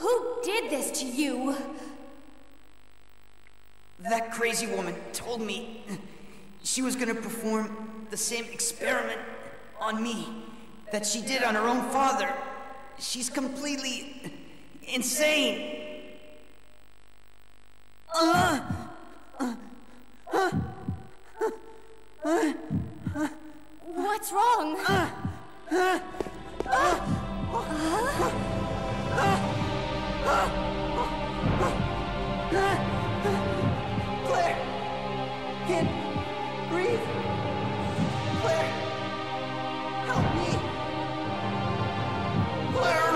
Who did this to you?
That crazy woman told me she was gonna perform the same experiment on me that she did on her own father. She's completely insane. Uh, uh, uh, uh, uh,
What's wrong?
uh, uh, uh, Claire! Can't breathe! Claire! Help me! Claire!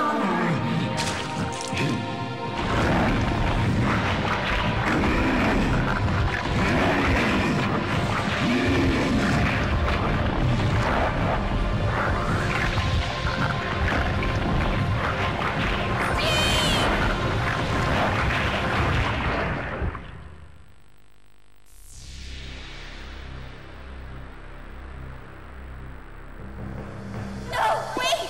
No, wait!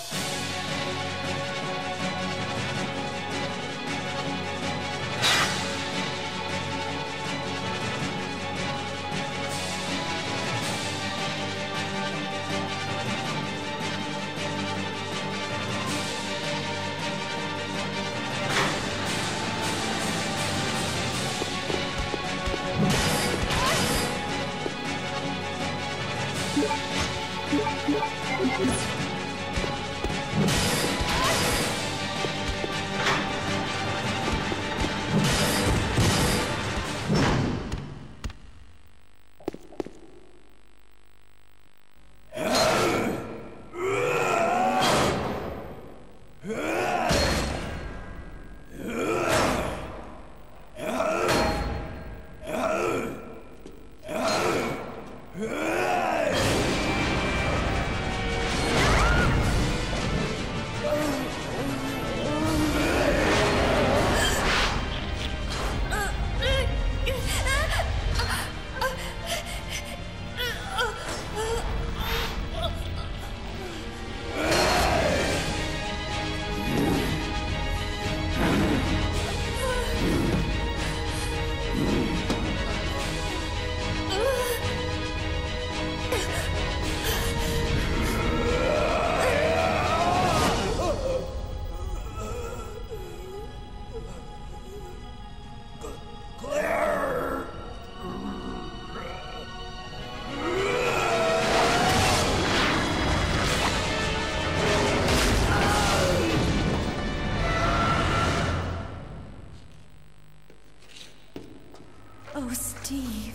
Oh, Steve.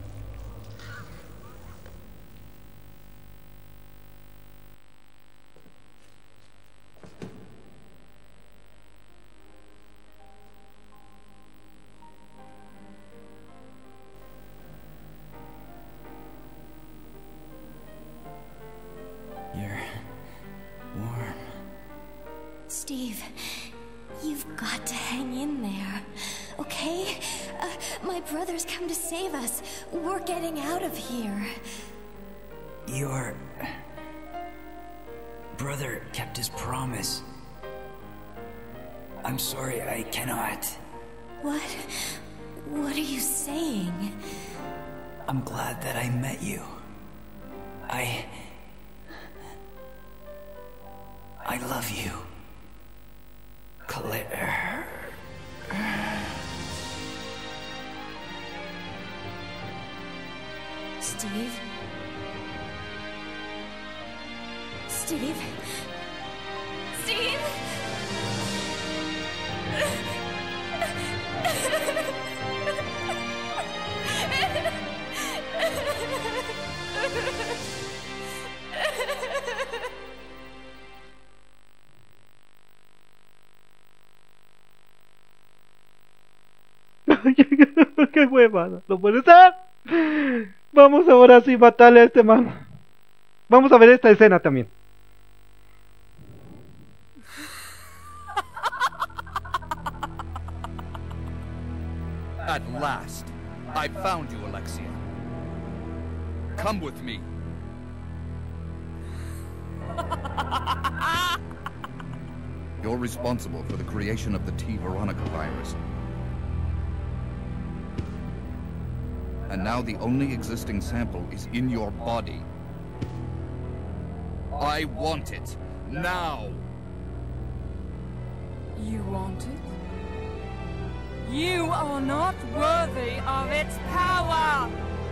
You're warm.
Steve, you've got to hang in there, okay? Uh, my brother's come to save us. We're getting out of here.
Your brother kept his promise. I'm sorry, I cannot.
What? What are you saying?
I'm glad that I met you. I... I love you. Claire.
Steve? Steve? Steve?
¡Qué huevada! ¿Lo puede ser? Vamos ahora sí a matarle a este man. Vamos a ver esta escena también.
At last, I found you, Alexia. Come with me. You're responsible for the creation of the T. Veronica virus. And now the only existing sample is in your body. I want it. Now!
You want it? You are not worthy of its power!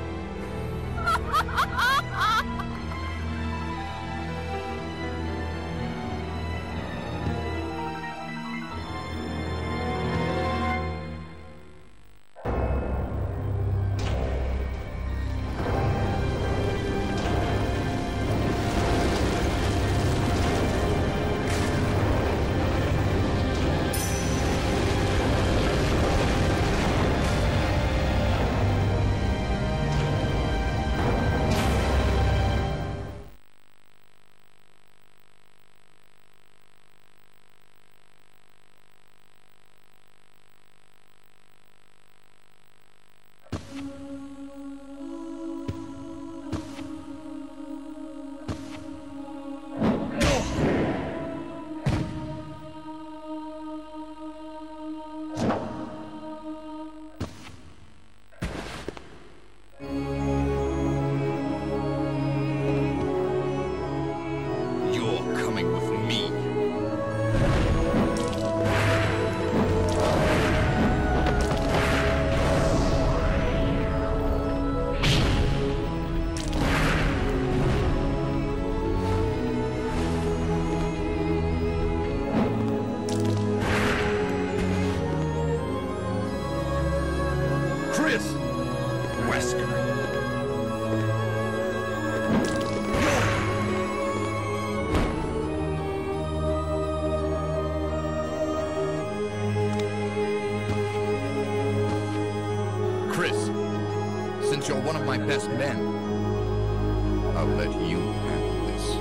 You're one of my best men. I'll let you handle this.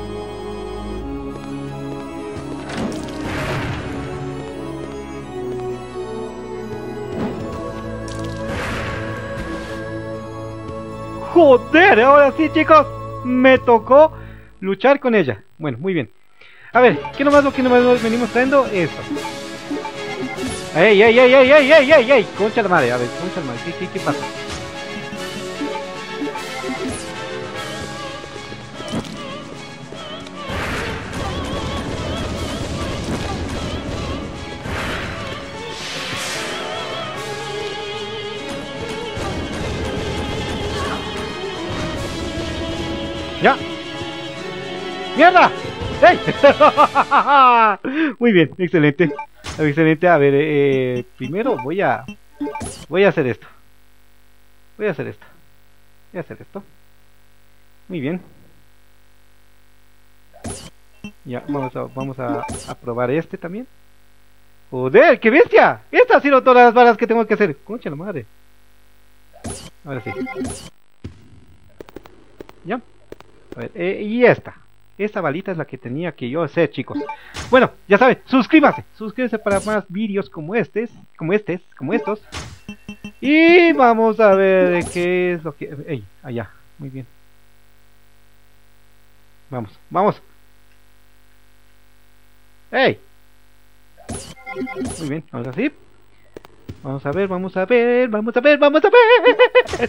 Joder, ahora sí, chicos, me tocó luchar con ella. Bueno, muy bien. A ver, ¿qué nomás lo que nomás nos venimos trayendo? Esto. ¡Ey, ey, ey, ey, ey, ey, ey, ey! Concha la madre, a ver, concha la madre, ¿qué, qué, qué pasa? ¡Ya! ¡Mierda! ¡Ey! Muy bien, excelente. Excelente, a ver, eh, primero voy a... Voy a hacer esto. Voy a hacer esto. Voy a hacer esto. Muy bien. Ya, vamos a, vamos a, a probar este también. ¡Joder, qué bestia! Estas han sido todas las balas que tengo que hacer. Concha la madre. Ahora sí. Ya. A ver, eh, y esta. Esta balita es la que tenía que yo hacer, chicos. Bueno, ya saben, suscríbanse. Suscríbanse para más vídeos como estos. Como estos, como estos. Y vamos a ver qué es lo que... ¡Ey! Allá. Muy bien. Vamos, vamos. ¡Ey! Muy bien, ahora sí. Vamos a ver, vamos a ver, vamos a ver, vamos a ver.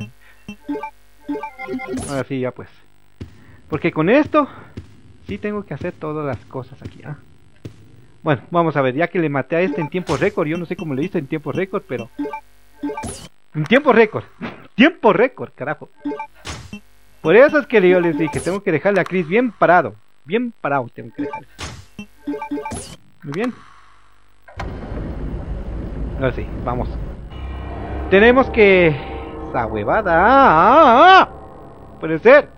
Ahora sí, ya pues. Porque con esto sí tengo que hacer todas las cosas aquí, ¿ah? Bueno, vamos a ver, ya que le maté a este en tiempo récord. Yo no sé cómo le hice en tiempo récord, pero... En tiempo récord. Tiempo récord, carajo. Por eso es que yo les dije, tengo que dejarle a Chris bien parado. Bien parado tengo que dejarle. Muy bien. Ahora sí, vamos. Tenemos que... Esa huevada. ¡Ah, ah, ah! Puede ser.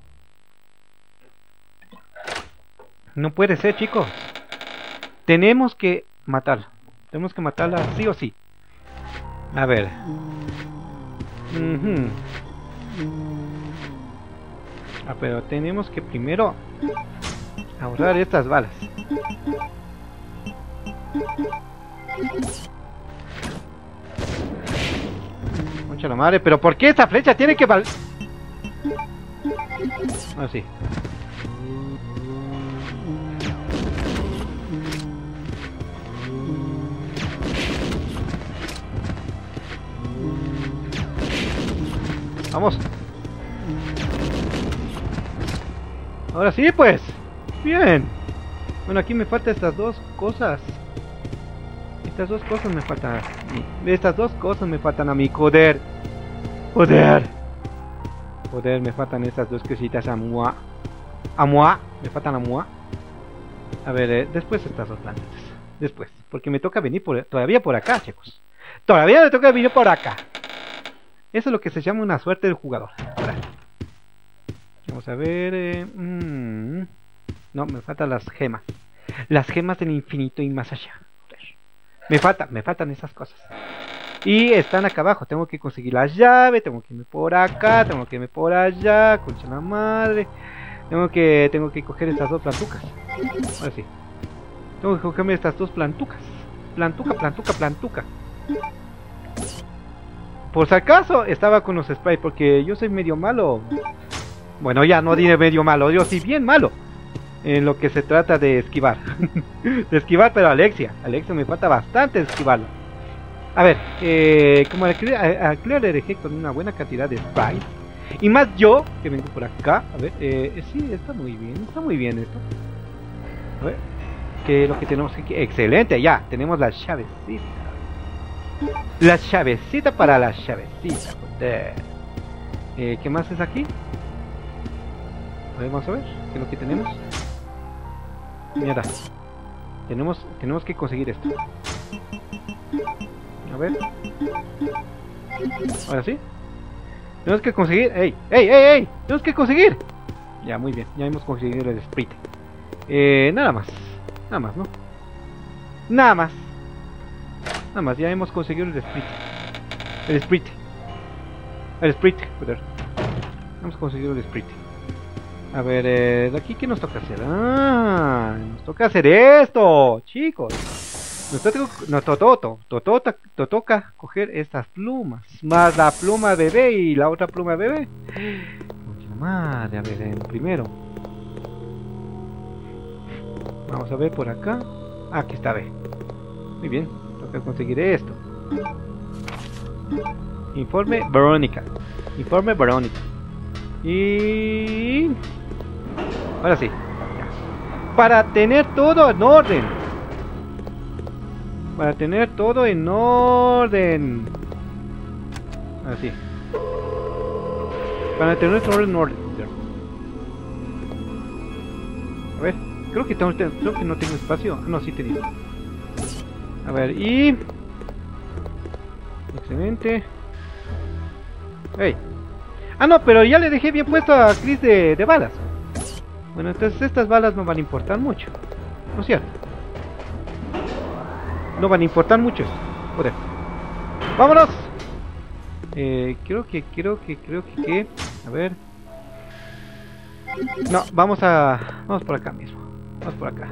No puede ser, chicos. Tenemos que matarla. Tenemos que matarla sí o sí. A ver. Uh-huh. Ah, pero tenemos que primero ahorrar estas balas. Mucha la madre, pero ¿por qué esta flecha tiene que val... Ah, sí. Vamos. Ahora sí, pues. Bien. Bueno, aquí me faltan estas dos cosas. Estas dos cosas me faltan. Estas dos cosas me faltan a mí. Joder. Joder. Joder, me faltan estas dos cositas a moi. A moi. Me faltan a moi. A ver, eh, después estas dos plantas. Después. Porque me toca venir por, todavía por acá, chicos. Todavía me toca venir por acá. Eso es lo que se llama una suerte del jugador. Ahora. Vamos a ver. Eh, mmm. No, me faltan las gemas. Las gemas del infinito y más allá. Joder. Me falta, me faltan esas cosas. Y están acá abajo. Tengo que conseguir la llave. Tengo que irme por acá. Tengo que irme por allá. Concha la madre. Tengo que, tengo que coger estas dos plantucas. Ahora sí. Tengo que cogerme estas dos plantucas. Plantuca, plantuca, plantuca. Por si acaso estaba con los sprays. Porque yo soy medio malo. Bueno, ya no diré medio malo. Yo soy bien malo. En lo que se trata de esquivar. De esquivar, pero Alexia. Alexia me falta bastante esquivarlo. A ver, eh, como al Claire le dejé con una buena cantidad de sprays. Y más yo, que vengo por acá. A ver, eh, sí, está muy bien. Está muy bien esto. A ver, ¿qué es lo que tenemos aquí? Excelente, ya, tenemos la llavecita. La llavecita para la llavecita, joder. Eh, ¿Qué más es aquí? A ver, vamos a ver, ¿qué es lo que tenemos? Mierda. Tenemos, tenemos que conseguir esto. A ver. Ahora sí. Tenemos que conseguir... ¡Ey! ¡Ey! ¡Ey! ¡Ey! Tenemos que conseguir. Ya, muy bien. Ya hemos conseguido el sprite. Eh, nada más. Nada más, ¿no? Nada más. Nada más. Ya hemos conseguido el sprite. El sprite. El sprite, joder. Hemos conseguido el sprite. A ver, eh, de aquí, ¿qué nos toca hacer? Ah, nos toca hacer esto, chicos. Nos toca, no, tototo, totota, toca coger estas plumas. Más la pluma bebé y la otra pluma bebé. Madre, a ver, eh, primero. Vamos a ver por acá. Ah, aquí está, ve. Muy bien, toca conseguir esto. Informe Verónica. Informe Verónica. Y... ahora sí. Ya. Para tener todo en orden. Para tener todo en orden. Así. Para tener todo en orden. A ver. Creo que, tengo, creo que no tengo espacio. Ah, no, sí tenía. A ver, y... excelente. Hey. Ah, no, pero ya le dejé bien puesto a Chris de, de balas. Bueno, entonces estas balas no van a importar mucho. ¿No es cierto? No van a importar mucho esto. Joder. ¡Vámonos! Eh, creo que, creo que, creo que, que... A ver... No, vamos a... Vamos por acá mismo. Vamos por acá.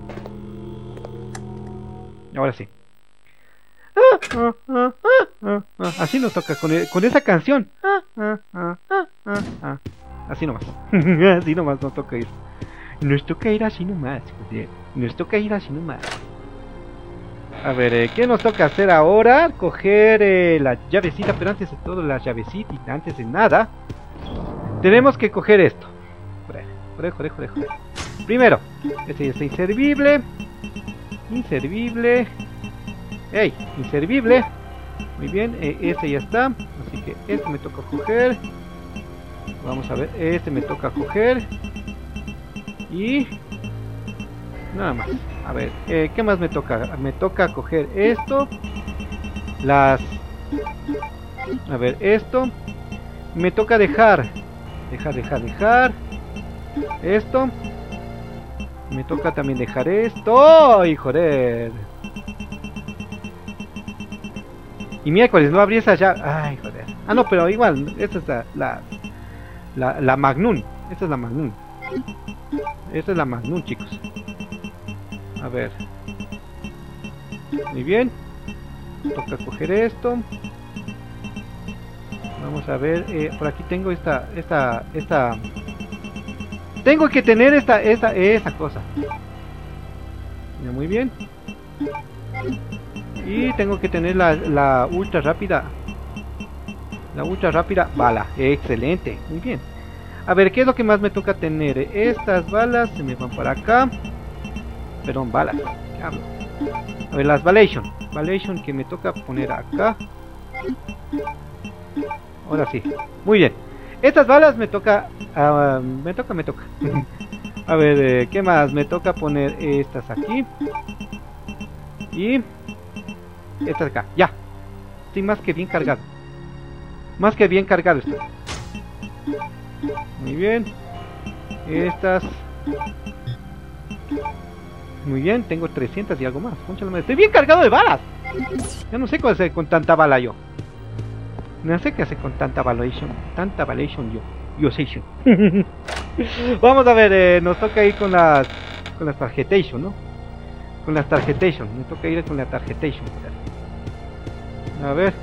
Ahora sí. Ah, ah, ah, ah, ah. Así nos toca con, el, con esa canción. Ah, ah, ah, ah, ah, ah. Así nomás. Así nomás nos toca ir. Nos toca ir así nomás. Joder. Nos toca ir así nomás. A ver, eh, ¿qué nos toca hacer ahora? Coger eh, la llavecita, pero antes de todo la llavecita y antes de nada, tenemos que coger esto. Joder, joder, joder, joder, joder. Primero, este ya está inservible. Inservible. ¡Ey! Inservible. Muy bien, eh, este ya está. Así que este me toca coger. Vamos a ver, este me toca coger. Y... nada más. A ver, eh, ¿qué más me toca? Me toca coger esto. Las... a ver, esto. Me toca dejar. Dejar, dejar, dejar. Esto. Me toca también dejar esto. ¡Ay, joder! Y miércoles, no abrí esa ya. ¡Ay, joder! Ah, no, pero igual. Esta es la... La, la, la Magnum. Esta es la Magnum. Esta es la Magnum, chicos. A ver. Muy bien. Toca coger esto. Vamos a ver. Eh, por aquí tengo esta... Esta... Esta... Tengo que tener esta... Esta... Esa cosa. Muy bien. Y tengo que tener la, la ultra rápida. La ultra rápida bala. Excelente. Muy bien. A ver, ¿qué es lo que más me toca tener? Estas balas se me van para acá. Perdón, balas. ¿Qué hablo? A ver, las Valation. Valation que me toca poner acá. Ahora sí. Muy bien. Estas balas me toca... Uh, me toca, me toca. A ver, eh, ¿qué más? Me toca poner estas aquí. Y... estas acá. Ya. Estoy más que bien cargado. Más que bien cargado estoy. Muy bien. Estas... muy bien, tengo trescientas y algo más. Estoy bien cargado de balas. Ya no sé qué hacer con tanta bala yo. No sé qué hacer con tanta valation. Tanta valation yo. Yo sation. Vamos a ver, eh, nos toca ir con las... con las tarjetation, ¿no? Con las tarjetation. Me toca ir con la tarjetation. A ver.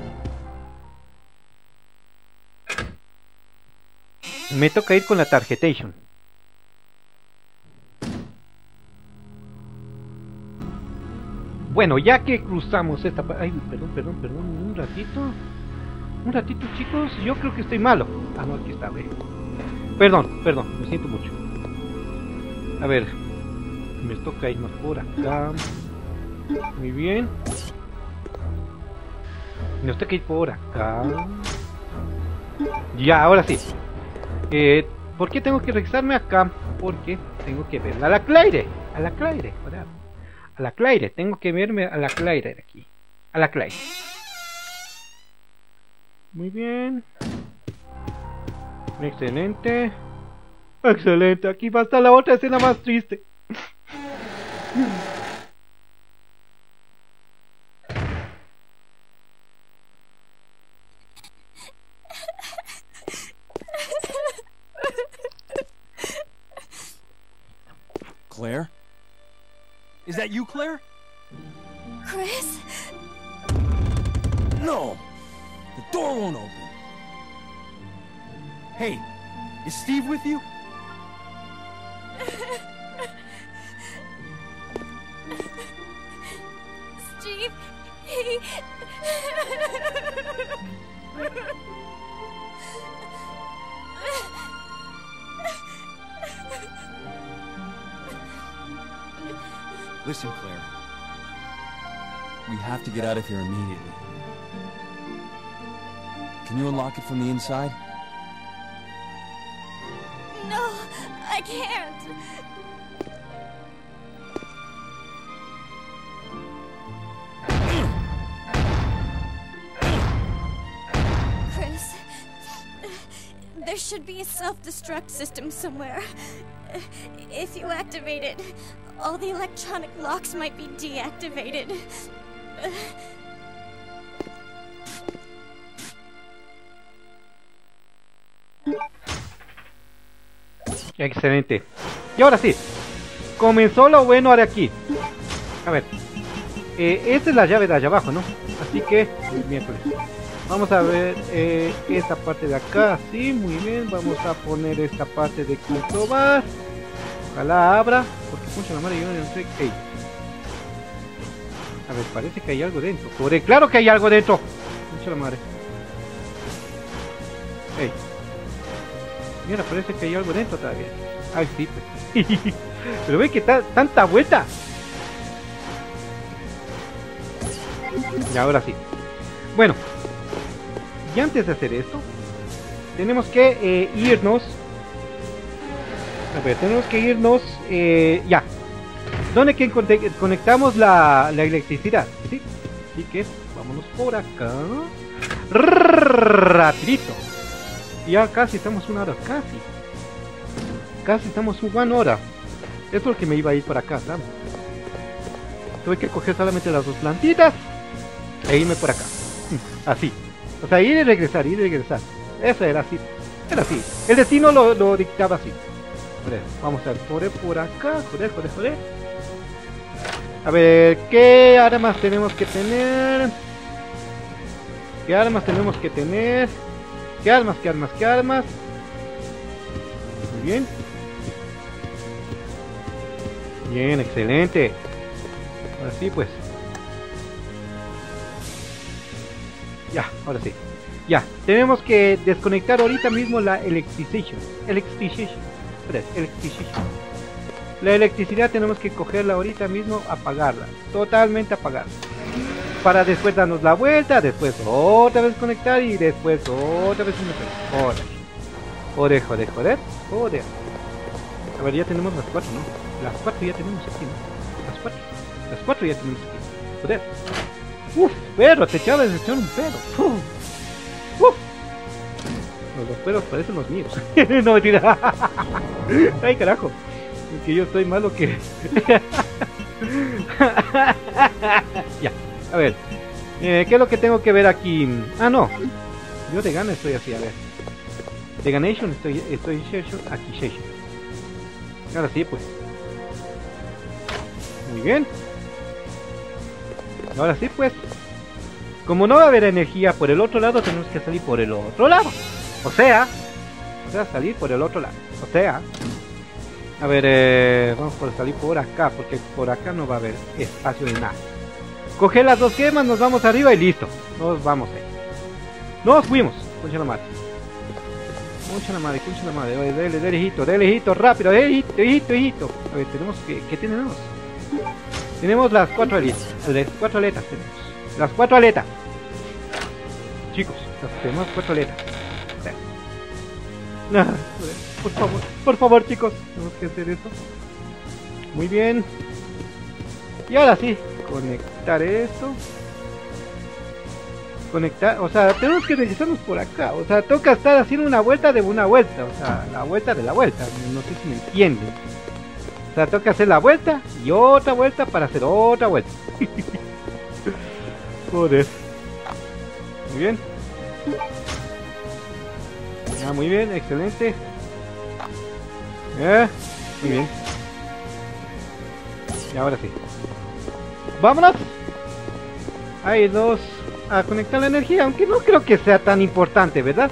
Me toca ir con la tarjetation. Bueno, ya que cruzamos esta... ay, perdón, perdón, perdón, un ratito. Un ratito, chicos, yo creo que estoy malo. Ah, no, aquí está, ve. Perdón, perdón, me siento mucho. A ver, me toca irnos por acá. Muy bien. Nos toca ir por acá. Ya, ahora sí. Eh, ¿por qué tengo que regresarme acá? Porque tengo que ver a la Claire. A la Claire, ¿verdad? A la Claire, tengo que verme a la Claire de aquí. A la Claire. Muy bien. Excelente. Excelente, aquí va a estar la otra escena más triste.
Claire? Is that you, Claire?
Chris?
No! The door won't open. Hey, is Steve with you?
Steve, he...
Listen, Claire. We have to get out of here immediately. Can you unlock it from the inside?
No, I can't. Chris, there should be a self-destruct system somewhere. If you activate it, all the electronic locks might be deactivated.
Excelente. Y ahora sí, comenzó lo bueno de aquí. A ver, eh, esta es la llave de allá abajo, ¿no? Así que, miércoles. Vamos a ver eh, esta parte de acá. Sí, muy bien. Vamos a poner esta parte de comprobar. Ojalá abra. Porque mucho la madre yo no sé. Hey. A ver, parece que hay algo dentro. Pobre, claro que hay algo dentro. Mucho la madre. Hey. Mira, parece que hay algo dentro todavía. Ay, sí, pues. Pero ve que está tanta vuelta. Y ahora sí. Bueno. Y antes de hacer esto, tenemos que eh, irnos. A ver, tenemos que irnos. Eh, ya. ¿Dónde que conectamos la, la electricidad? ¿Sí? Así que vámonos por acá. Rapidito. Ya casi estamos una hora, casi. Casi estamos una hora. Esto es lo que me iba a ir por acá, ¿sabes? Tuve que coger solamente las dos plantitas e irme por acá. Así. O sea, ir y regresar, ir y regresar. Eso era así. Era así. El destino lo, lo dictaba así. Joder, vamos a ver, por, por acá. Joder, joder, joder. A ver, ¿qué armas tenemos que tener? ¿Qué armas tenemos que tener? ¿Qué armas, qué armas, qué armas? Muy bien. Bien, excelente. Ahora sí, pues. Ya, ahora sí. Ya, tenemos que desconectar ahorita mismo la electrification. Electrification. Espera, electrification. La electricidad tenemos que cogerla ahorita mismo, apagarla. Totalmente apagarla. Para después darnos la vuelta, después otra vez conectar y después otra vez una vez. Joder, joder, joder, joder. A ver, ya tenemos las cuatro, ¿no? Las cuatro ya tenemos aquí, ¿no? Las cuatro. Las cuatro ya tenemos aquí. Joder. Uf, perro, te echabas de echar un pedo. Uf. Uf. Los, los pedos parecen los míos. No, mentira. Ay, carajo. Es que yo estoy malo que... Ya, a ver. Eh, ¿Qué es lo que tengo que ver aquí? Ah, no. Yo de gana estoy así, a ver. De ganation estoy, estoy aquí, session. Ahora sí, pues. Muy bien. Ahora sí, pues. Como no va a haber energía por el otro lado, tenemos que salir por el otro lado. O sea, o sea, salir por el otro lado. O sea, a ver, eh, vamos por salir por acá, porque por acá no va a haber espacio de nada. Coger las dos gemas, nos vamos arriba y listo. Nos vamos ahí. Nos fuimos. Concha la madre. Concha la madre, concha la madre. Oye, dele, dele, hijito, dele, hijito, rápido, dele, hijito, hijito, hijito. A ver, tenemos que, ¿qué tenemos? Tenemos las cuatro aletas. Las cuatro aletas tenemos. Las cuatro aletas. Chicos, las tenemos cuatro aletas. No, por favor, por favor, chicos. Tenemos que hacer eso. Muy bien. Y ahora sí, conectar esto. Conectar, o sea, tenemos que regresarnos por acá. O sea, toca estar haciendo una vuelta de una vuelta. O sea, la vuelta de la vuelta. No sé si me entienden. O sea, toca hacer la vuelta y otra vuelta para hacer otra vuelta. Joder. Muy bien. Ah, muy bien, excelente. Eh, muy bien. Y ahora sí. ¡Vámonos! Hay dos a conectar la energía, aunque no creo que sea tan importante, ¿verdad?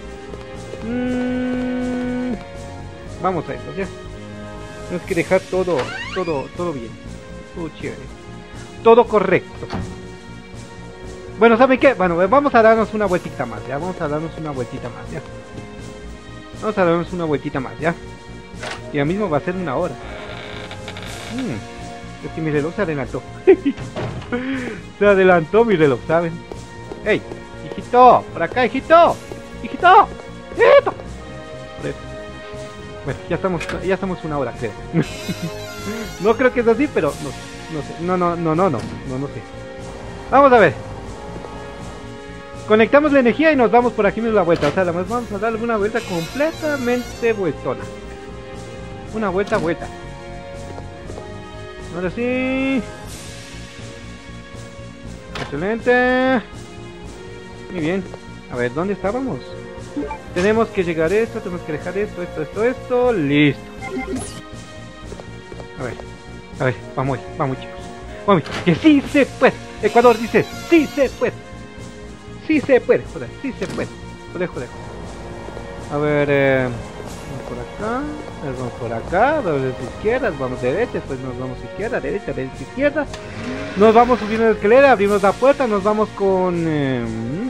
Mm, vamos a eso, ya. Tenemos que dejar todo, todo, todo bien. Todo chévere. Todo correcto. Bueno, ¿saben qué? Bueno, vamos a darnos una vueltita más, ya. Vamos a darnos una vueltita más, ya. Vamos a darnos una vueltita más, ya. Y ahora mismo va a ser una hora. Hmm, es que mi reloj se adelantó. Se adelantó mi reloj, ¿saben? ¡Ey! ¡Hijito! ¡Por acá, hijito! ¡Hijito! ¡Hijito! Bueno, ya estamos, ya estamos una hora, creo. No creo que es así, pero no, no sé. No, no, no, no, no, no, no sé. Vamos a ver. Conectamos la energía y nos vamos por aquí mismo la vuelta. O sea, además vamos a darle una vuelta completamente vueltona. Una vuelta, vuelta. Ahora sí. Excelente. Muy bien. A ver, ¿dónde estábamos? Tenemos que llegar a esto, tenemos que dejar esto, esto, esto, esto. Listo. A ver, a ver, vamos, vamos chicos. Vamos, que sí se puede. Ecuador dice, sí se puede. Sí se puede, joder, sí se puede. Joder, joder. A ver, eh, vamos por acá, vamos por acá, vamos de izquierda, vamos derecha, después nos vamos izquierda, derecha, derecha, izquierda. Nos vamos subiendo la escalera, abrimos la puerta, nos vamos con... Eh,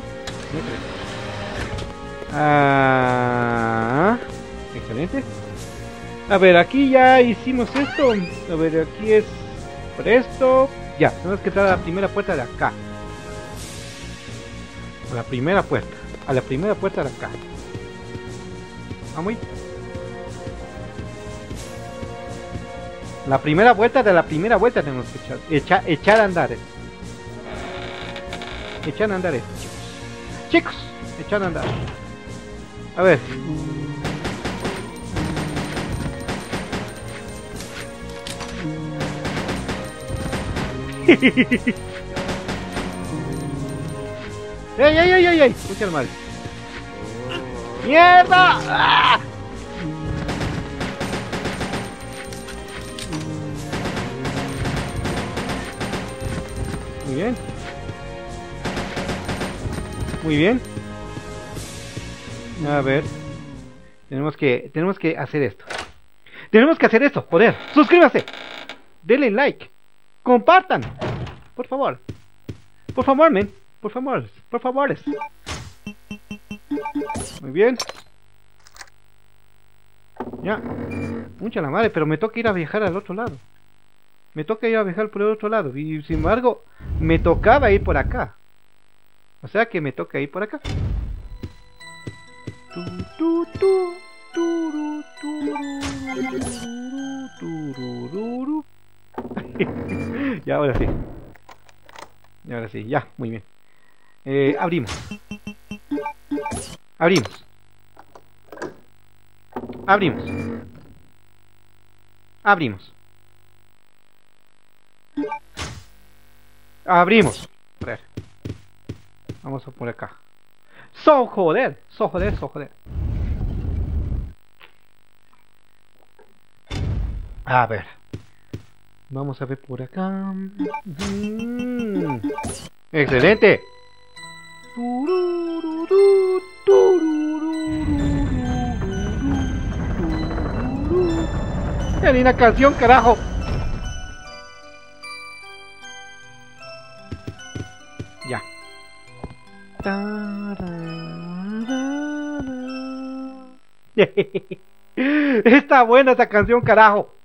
ah, excelente. A ver, aquí ya hicimos esto. A ver, aquí es por esto. Ya, tenemos que entrar a la primera puerta de acá. A la primera puerta. A la primera puerta de acá. Vamos. La primera vuelta de la primera vuelta tenemos que echar, echar, echar a andar. Echar a andar esto, chicos. Chicos, echar a andar. A ver. ¡Ey, ey, ey, ey, ey! Escucha el mal. ¡Mierda! ¡Ah! Muy bien. Muy bien. A ver. Tenemos que, tenemos que hacer esto. Tenemos que hacer esto, joder. Suscríbase. Denle like. Compartan. Por favor. Por favor, men. por favor, por favor. Muy bien. Ya. Mucha la madre, pero me toca ir a viajar al otro lado. Me toca ir a viajar por el otro lado. Y sin embargo, me tocaba ir por acá. O sea que me toca ir por acá. Tu, tu, tu, turu, turu, turu, turu. Y ahora sí. Y ahora sí, ya, muy bien. Eh, abrimos. Abrimos. Abrimos. Abrimos. Abrimos. A ver. Vamos a por acá. So joder, so joder, so joder. A ver. Vamos a ver por acá. Mm. Excelente. ¡Qué linda canción, carajo! Ya. Está buena esta canción, carajo.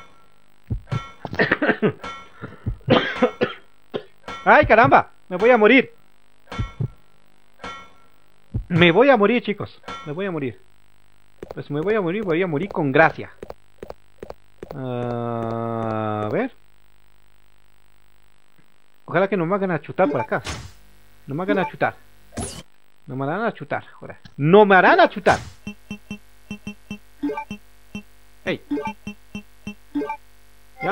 ¡Ay, caramba! Me voy a morir. Me voy a morir, chicos. Me voy a morir. Pues me voy a morir, voy a morir con gracia. Uh, a ver. Ojalá que no me hagan a chutar por acá. No me hagan a chutar. No me harán a chutar, joder. No me harán a chutar. Hey. Ya.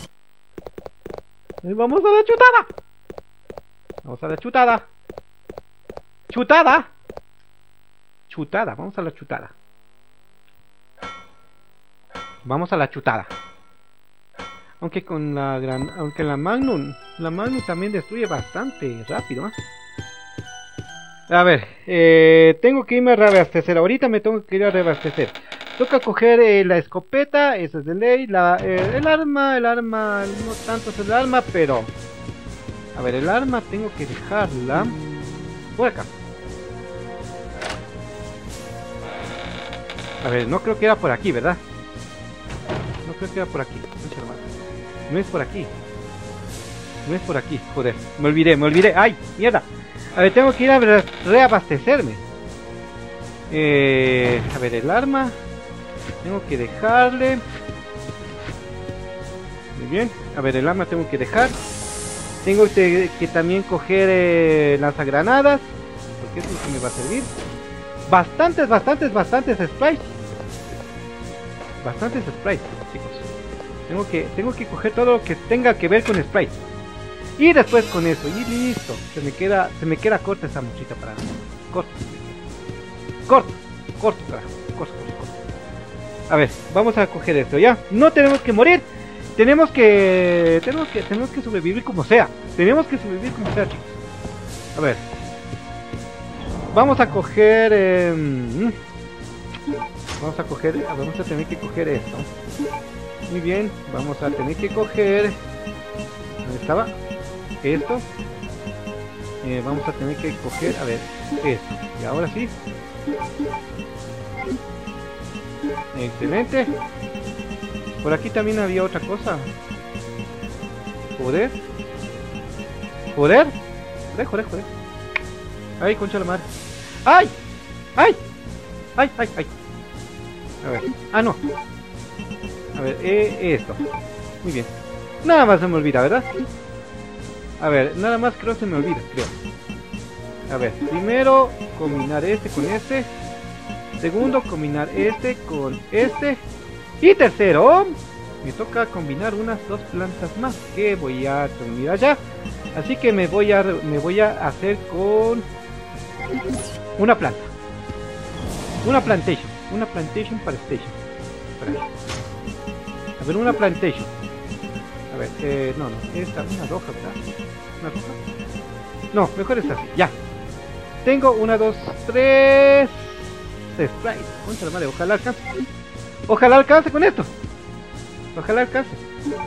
Y vamos a la chutada. Vamos a la chutada. Chutada. Chutada, vamos a la chutada. Vamos a la chutada. Aunque con la gran, aunque la Magnum, la Magnum también destruye bastante rápido, ¿eh? A ver, eh, tengo que irme a reabastecer. Ahorita me tengo que ir a reabastecer. Toca coger eh, la escopeta, esa es de ley. La, eh, el arma, el arma, no tanto es el arma, pero a ver, el arma tengo que dejarla por acá. A ver, no creo que era por aquí, ¿verdad? No creo que era por aquí. No es por aquí. No es por aquí, joder. Me olvidé, me olvidé. ¡Ay, mierda! A ver, tengo que ir a re reabastecerme. Eh, a ver, el arma. Tengo que dejarle. Muy bien. A ver, el arma tengo que dejar. Tengo que, que también coger eh, lanzagranadas. Porque eso es lo que me va a servir. Bastantes, bastantes, bastantes sprites. Bastantes sprites, chicos. Tengo que, tengo que coger todo lo que tenga que ver con sprites. Y después con eso, y listo. Se me queda, se me queda corta esa mochita para. Corto. Corto, corto, carajo. Corto, corto, corto. A ver, vamos a coger esto, ¿ya? No tenemos que morir. Tenemos que. Tenemos que. Tenemos que sobrevivir como sea. Tenemos que sobrevivir como sea, chicos. A ver. Vamos a coger. Eh, vamos a coger. Vamos a tener que coger esto. Muy bien. Vamos a tener que coger. ¿Dónde estaba? Esto. Eh, vamos a tener que coger. A ver. Esto. Y ahora sí. Excelente. Por aquí también había otra cosa. Joder. Joder. Joder, joder, joder. Ay, concha la madre. ¡Ay! ¡Ay! ¡Ay, ay, ay! A ver. Ah, no. A ver, eh, esto. Muy bien. Nada más se me olvida, ¿verdad? A ver, nada más creo que se me olvida, creo. A ver, primero combinar este con este. Segundo, combinar este con este. Y tercero, me toca combinar unas dos plantas más que voy a terminar ya. Así que me voy a me voy a hacer con una planta. Una plantation. Una plantation para station. Para a ver, una plantation. A ver, eh, no, no, esta, una roja, ¿verdad? ¿Una roja? No, mejor esta así, ya. Tengo una, dos, tres sprites. Concha la madre, ojalá alcance. Ojalá alcance con esto. Ojalá alcance.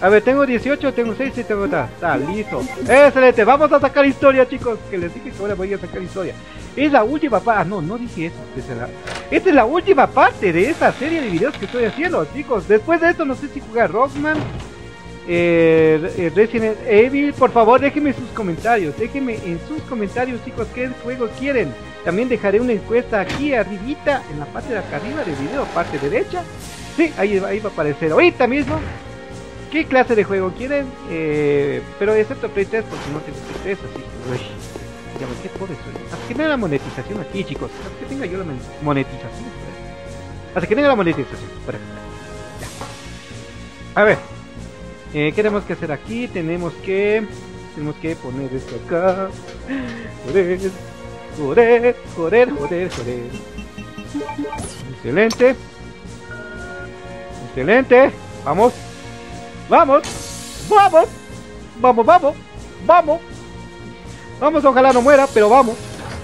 A ver, tengo dieciocho, tengo seis y tengo tal. Está listo. Excelente, vamos a sacar historia, chicos. Que les dije que ahora voy a sacar historia. Es la última parte. Ah, no, no dije eso. Esta es, la... Esta es la última parte de esta serie de videos que estoy haciendo, chicos. Después de esto, no sé si jugar Rockman, eh, Resident Evil. Por favor, déjenme sus comentarios. Déjenme en sus comentarios, chicos, qué juego quieren. También dejaré una encuesta aquí arribita, en la parte de acá arriba del video, parte derecha. Sí, ahí, ahí va a aparecer ahorita mismo. ¿Qué clase de juego quieren? Eh, pero excepto Play tres, porque no tengo Play tres, así que... Uy, dígame, ¿qué pobre soy? Hasta que tenga la monetización aquí, chicos. Hasta que tenga yo la monetización. Hasta que tenga la monetización. Por ejemplo. Ya. A ver. Eh, ¿qué tenemos que hacer aquí? Tenemos que... Tenemos que poner esto acá. Joder, joder, joder, joder, joder. Excelente. Excelente. Vamos. Vamos, vamos, vamos, vamos, vamos, vamos, ojalá no muera, pero vamos.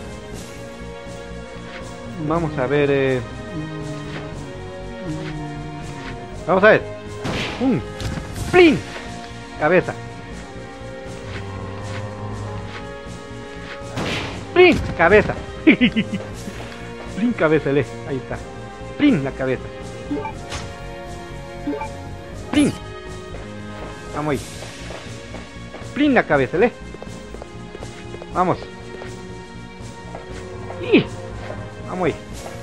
Vamos a ver, eh... vamos a ver. Un plin, cabeza. Plin, cabeza. Plin, cabeza, le. Ahí está. Plin, la cabeza. Plin. Vamos ahí. Plin la cabeza, ¿le? Vamos. ¡Y! Vamos ahí.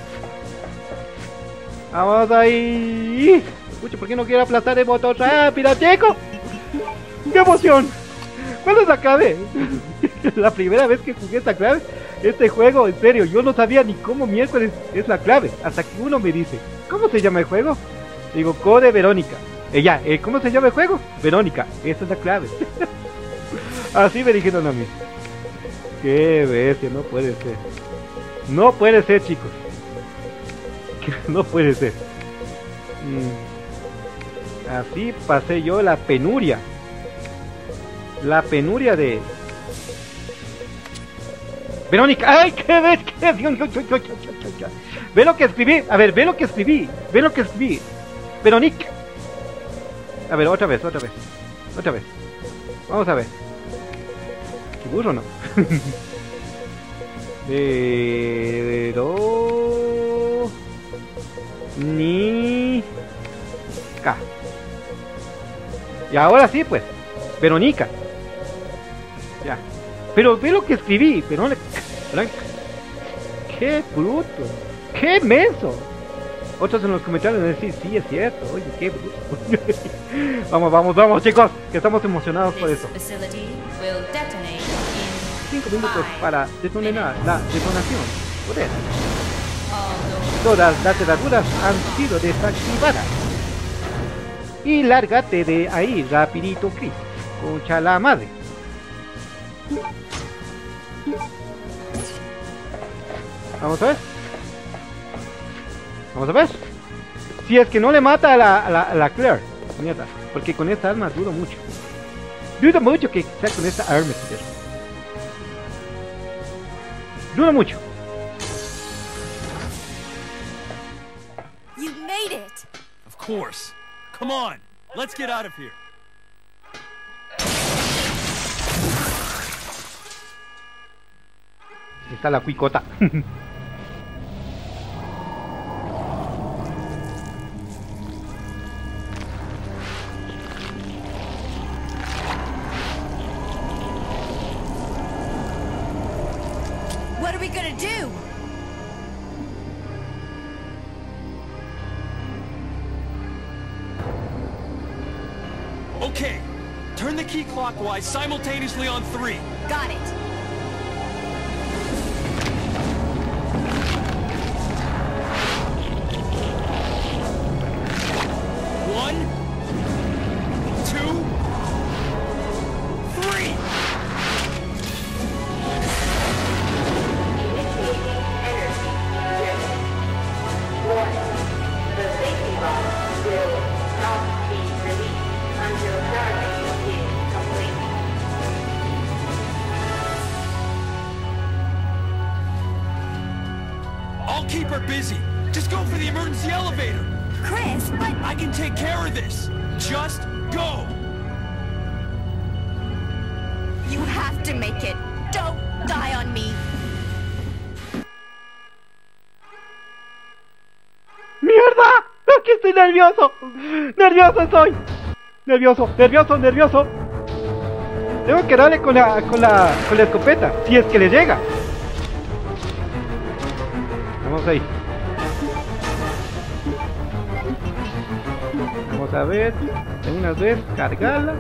Vamos ahí. Escucha, ¿por qué no quiero aplastar el botón rápido, chico? ¡Qué emoción! ¿Cuándo se acabe? La primera vez que jugué esta clave, este juego, en serio, yo no sabía ni cómo miércoles es la clave. Hasta que uno me dice, ¿cómo se llama el juego? Digo, Code Verónica. Ella, eh, ¿cómo se llama el juego? Verónica, esa es la clave. Así me dijeron a mí. Qué bestia, no puede ser. No puede ser, chicos. No puede ser. Mm. Así pasé yo la penuria. La penuria de... Verónica, ¡ay, qué bestia! Ve lo que escribí, a ver, ve lo que escribí. Ve lo que escribí. Verónica. A ver, otra vez, otra vez. Otra vez. Vamos a ver. ¿Qué burro no? Vero... Ni... Ca. Y ahora sí, pues. Verónica. Ya. Pero ve lo que escribí. Verónica. Qué bruto. Qué menso. Otros en los comentarios van a decir, sí, es cierto, oye, qué bruto. Vamos, vamos, vamos, chicos, que estamos emocionados por eso. Cinco minutos para detonar la detonación. Poder. Todas las cerraduras han sido desactivadas. Y lárgate de ahí, rapidito, Chris. Concha la madre. Vamos a ver. Vamos a ver. Si es que no le mata a la, a la, a la Claire. Mierda. Porque con esta arma dudo mucho. Dudo mucho que sea con esta arma. Dudo mucho.
You made it.
Of course. Come on. Let's get out of here.
Está la cuicota.
What are we gonna do?
Okay. Turn the key clockwise simultaneously on three.
Got it.
One, two, three. I'll keep her busy. Just go for the emergency elevator.
Chris, but...
I can take care of this. Just go.
have to make it. Don't die on me.
¡Mierda! ¡Aquí estoy nervioso! ¡Nervioso estoy! Nervioso, nervioso, nervioso. Tengo que darle con la, con la, con la escopeta, si es que le llega. Vamos ahí. Vamos a ver, de una vez, cargarla.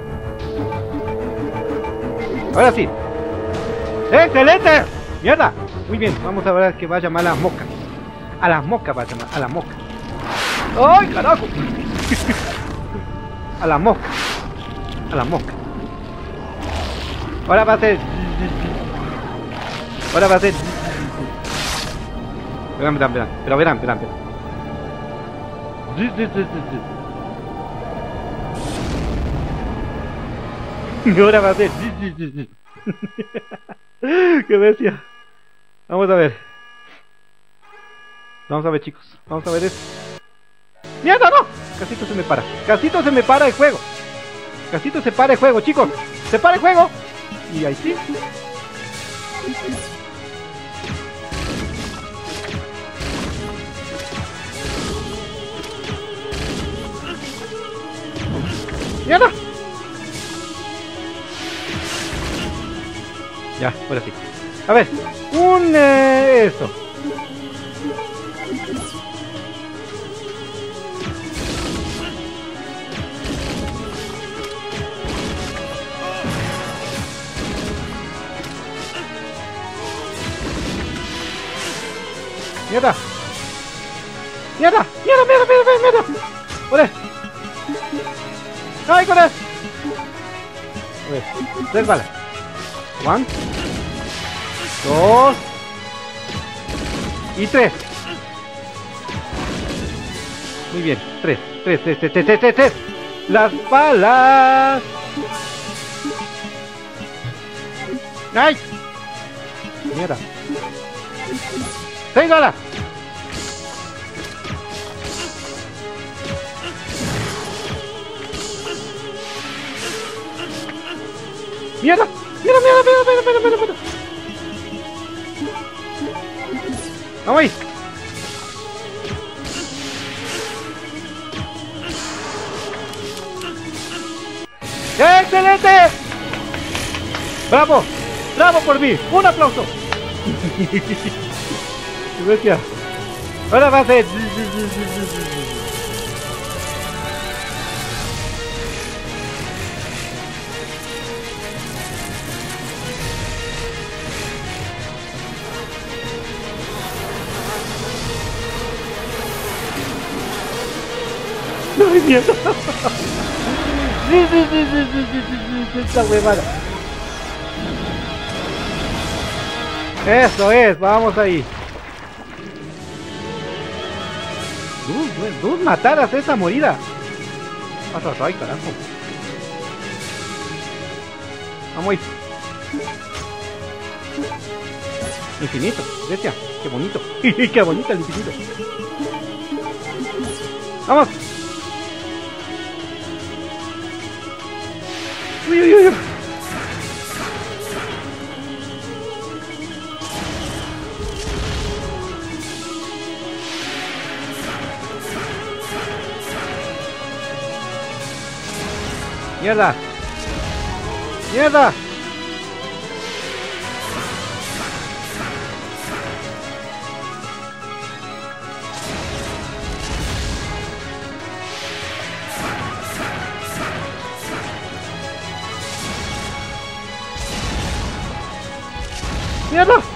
Ahora sí. ¡Excelente! ¡Mierda! Muy bien, vamos a ver que va a llamar a la moca. A la moca va a llamar, a la moca. ¡Ay, carajo! A la moca. A la moca. Ahora va a ser. Ahora va a ser. Verán, verán, verán. Pero verán, verán, verán. Y ahora va a ser. ¡Qué bestia! Vamos a ver. Vamos a ver, chicos. Vamos a ver esto. ¡Mierda, no! Casito se me para. Casito se me para el juego. Casito se para el juego, chicos. Se para el juego. Y ahí sí. ¡Mierda! Ya, ahora sí. A ver, un... Eh, esto. ¡Mierda! ¡Mierda! ¡Mierda, mierda, mierda, mierda! ¡Joder! ¡Ay, joder! A ver, tres balas. One. Dos. Y tres. Muy bien, tres. Tres, tres, tres, tres, tres, tres, tres. Las balas. ¡Ay! Mierda. ¡Seis balas! ¡Mierda! ¡Mierda, mierda, mierda, mierda, mierda, mierda! ¡Vamos ahí! ¡Excelente! ¡Bravo! ¡Bravo por mí! ¡Un aplauso! ¡Qué bestia! Ahora va a ser... ¡Ay, mierda! Sí, sí, sí, sí, sí, sí, sí, sí, esta huevada. Eso es, vamos ahí. Dos, dos matadas esa morida. Ay, carajo. Vamos ahí. Infinito, bestia, qué bonito. Qué bonito el infinito. Vamos. Uy, uy, uy. Mierda. Mierda. ¡Mierda!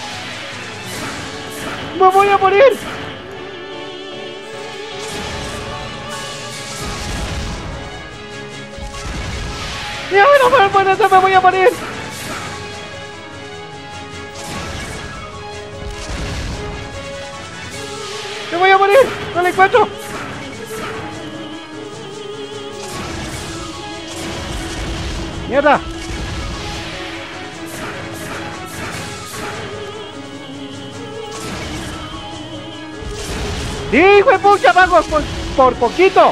¡Me voy a morir! ¡Mierda, no me muero, me voy a morir! ¡Me voy a morir! ¡No la encuentro! ¡Mierda! ¡Sí, güey, pucha, vamos! Por, por poquito.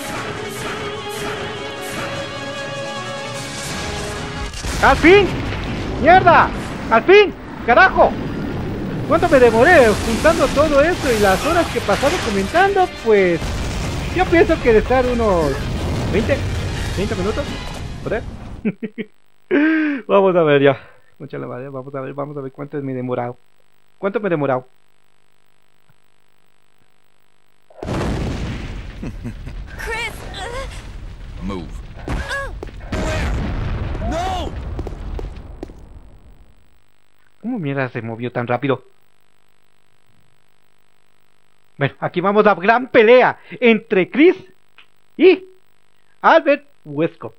¡Al fin! ¡Mierda! ¡Al fin! ¡Carajo! ¿Cuánto me demoré juntando todo esto y las horas que pasaba comentando? Pues yo pienso que de estar unos veinte, treinta minutos. ¿Por ahí? Vamos a ver ya. Mucha la madre, vamos a ver, vamos a ver cuánto me he demorado. ¿Cuánto me he demorado?
Chris!
Move.
No!
¿Cómo mierda se movió tan rápido? Bueno, aquí vamos a gran pelea entre Chris y Albert Wesker.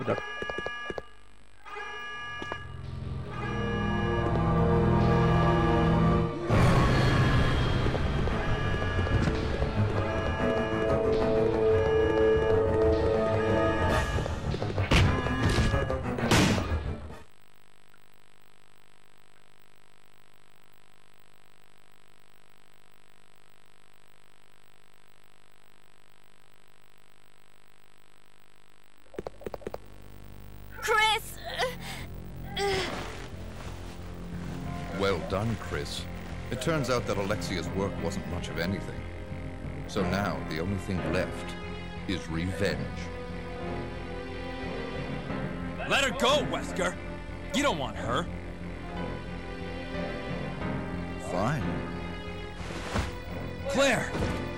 Chris!
Well done, Chris. It turns out that Alexia's work wasn't much of anything. So now, the only thing left is revenge.
Let her go, Wesker! You don't want her.
Fine.
Claire!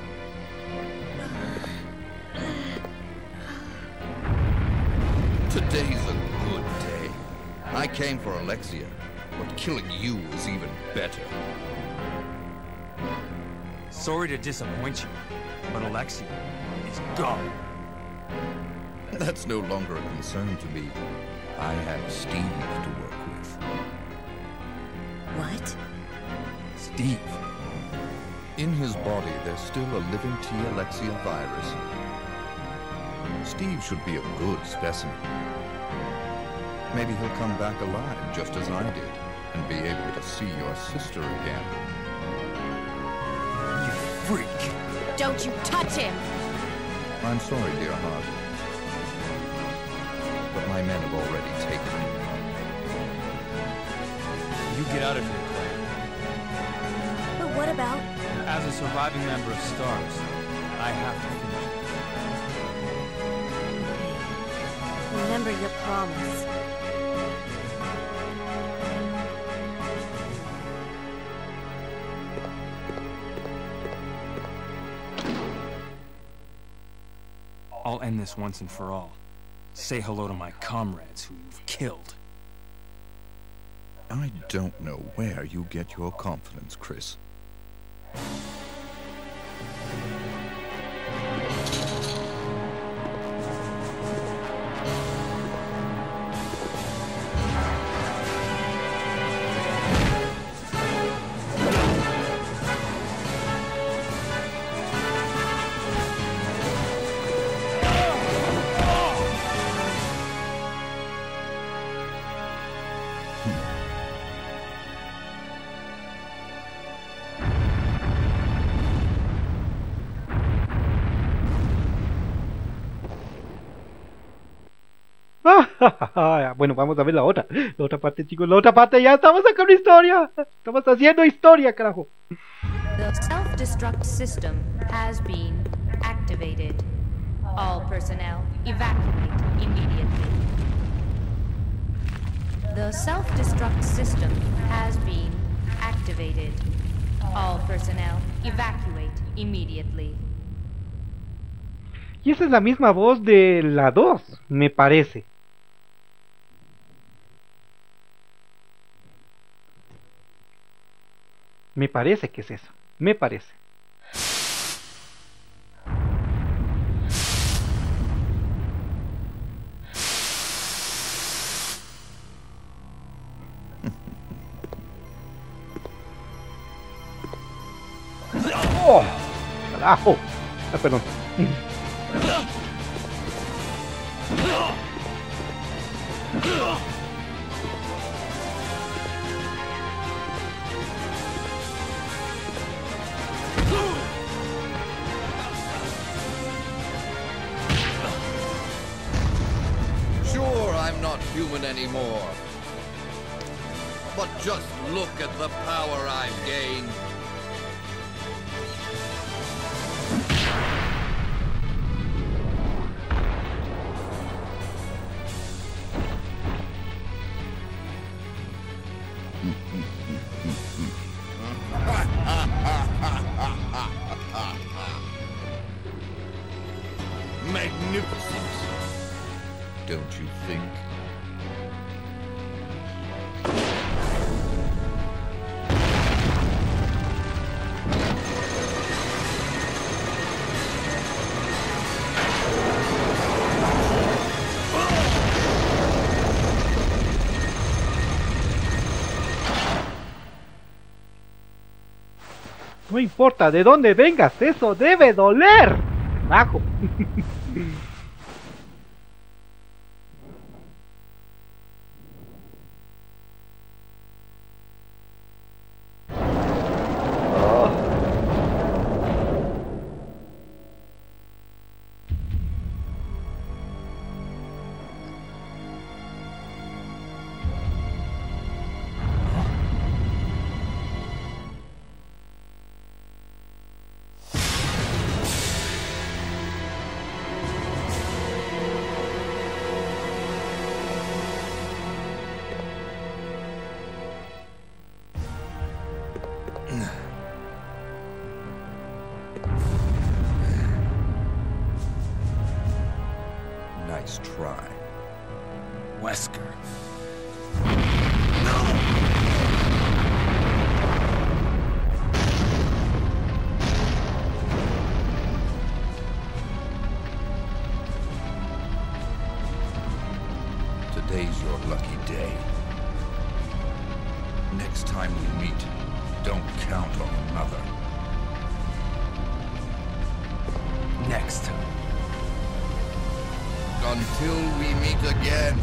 Today's a good day. I came for Alexia, but killing you is even better.
Sorry to disappoint you, but Alexia is gone.
That's no longer a concern to me. I have Steve to work with.
What?
Steve.
In his body, there's still a living T. Alexia virus. Steve should be a good specimen. Maybe he'll come back alive, just as I did, and be able to see your sister again.
You freak.
Don't you touch him!
I'm sorry, dear heart. But my men have already taken him.
You get out of here, Claire.
But what about...
As a surviving member of STARS, I have to finish it.
Remember your promise.
I'll end this once and for all. Say hello to my comrades who you've killed.
I don't know where you get your confidence, Chris.
Bueno, vamos a ver la otra. La otra parte, chicos. La otra parte. Ya estamos sacando historia. Estamos haciendo historia, carajo.
The self-destruct system has been activated. All personnel evacuate immediately. The self-destruct system has been activated. All personnel evacuate immediately.
Y esa es la misma voz de la dos, me parece. Me parece que es eso. Me parece. ¡Oh! ¡Carajo! Ah, perdón.
Sure, I'm not human anymore. But just look at the power I've gained. Magnificent, don't you think?
No importa de dónde vengas, eso debe doler. Bajo.
Nice try.
Wesker.
Today's your lucky day. Next time we meet, don't count on another.
Next time.
Until we meet again.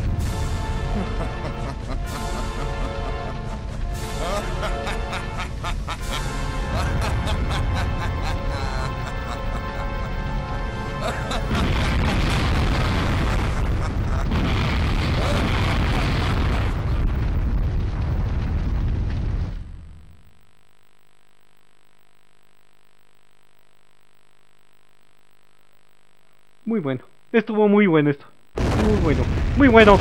Muy bueno. Estuvo muy bueno esto. Muy bueno. Muy bueno.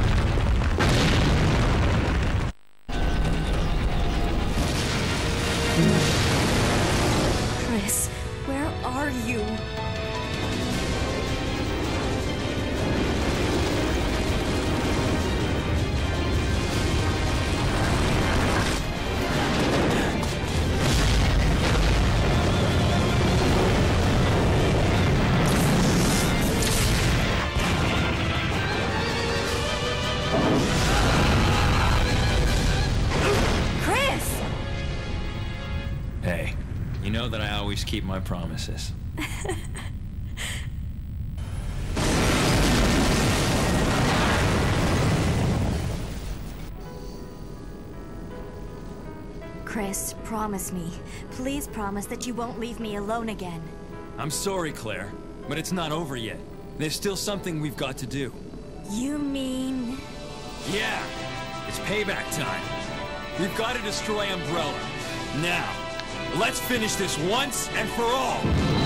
Chris, where are you?
Hey, you know that I always keep my promises.
Chris, promise me. Please promise that you won't leave me alone again.
I'm sorry, Claire, but it's not over yet. There's still something we've got to do.
You mean...
Yeah, it's payback time. We've got to destroy Umbrella. Now, let's finish this once and for all.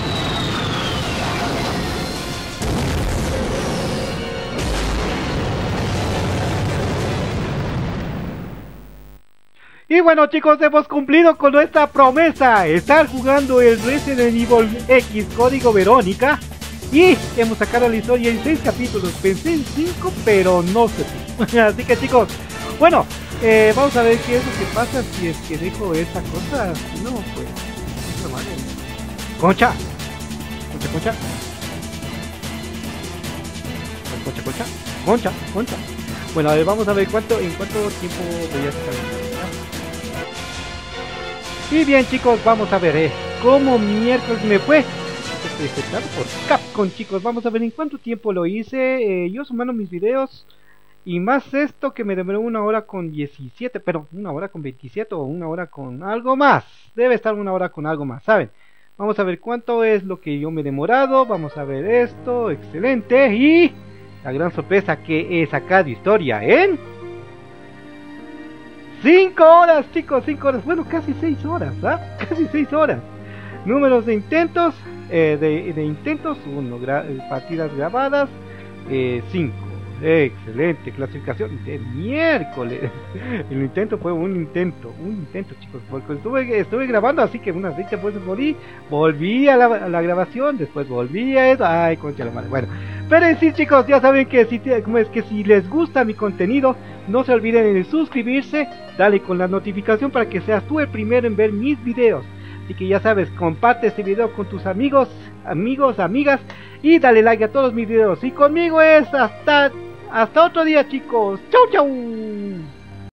Y bueno, chicos, hemos cumplido con nuestra promesa, estar jugando el Resident Evil X Código Verónica. Y hemos sacado la historia en seis capítulos. Pensé en cinco, pero no sé. Así que, chicos, bueno, eh, vamos a ver qué es lo que pasa si es que dejo esta cosa. No, pues, no vale. Concha, concha, concha, concha, concha, concha, concha. Bueno, a ver, vamos a ver cuánto, en cuánto tiempo voy a estar. Y bien, chicos, vamos a ver, eh, cómo miércoles me fue. Presentado por Capcom, chicos. Vamos a ver en cuánto tiempo lo hice. Eh, yo sumando mis videos y más esto que me demoró una hora con diecisiete, pero una hora con veintisiete o una hora con algo más. Debe estar una hora con algo más, ¿saben? Vamos a ver cuánto es lo que yo me he demorado. Vamos a ver esto, excelente. Y la gran sorpresa que he sacado historia en cinco horas, chicos, cinco horas. Bueno, casi seis horas, ¿ah? Casi seis horas. Números de intentos, eh, de, de intentos, uno. Gra partidas grabadas, eh, cinco. Excelente, clasificación de miércoles. El intento fue un intento, un intento, chicos, porque estuve, estuve grabando, así que unas veinte veces volví, volví a la, a la grabación, después volví a eso, ay, concha la madre. Bueno, pero en sí, chicos, ya saben que si, como es que si les gusta mi contenido, no se olviden de suscribirse, dale con la notificación para que seas tú el primero en ver mis videos. Así que ya sabes, comparte este video con tus amigos, amigos, amigas, y dale like a todos mis videos. Y conmigo es hasta, hasta otro día, chicos. Chau, chau.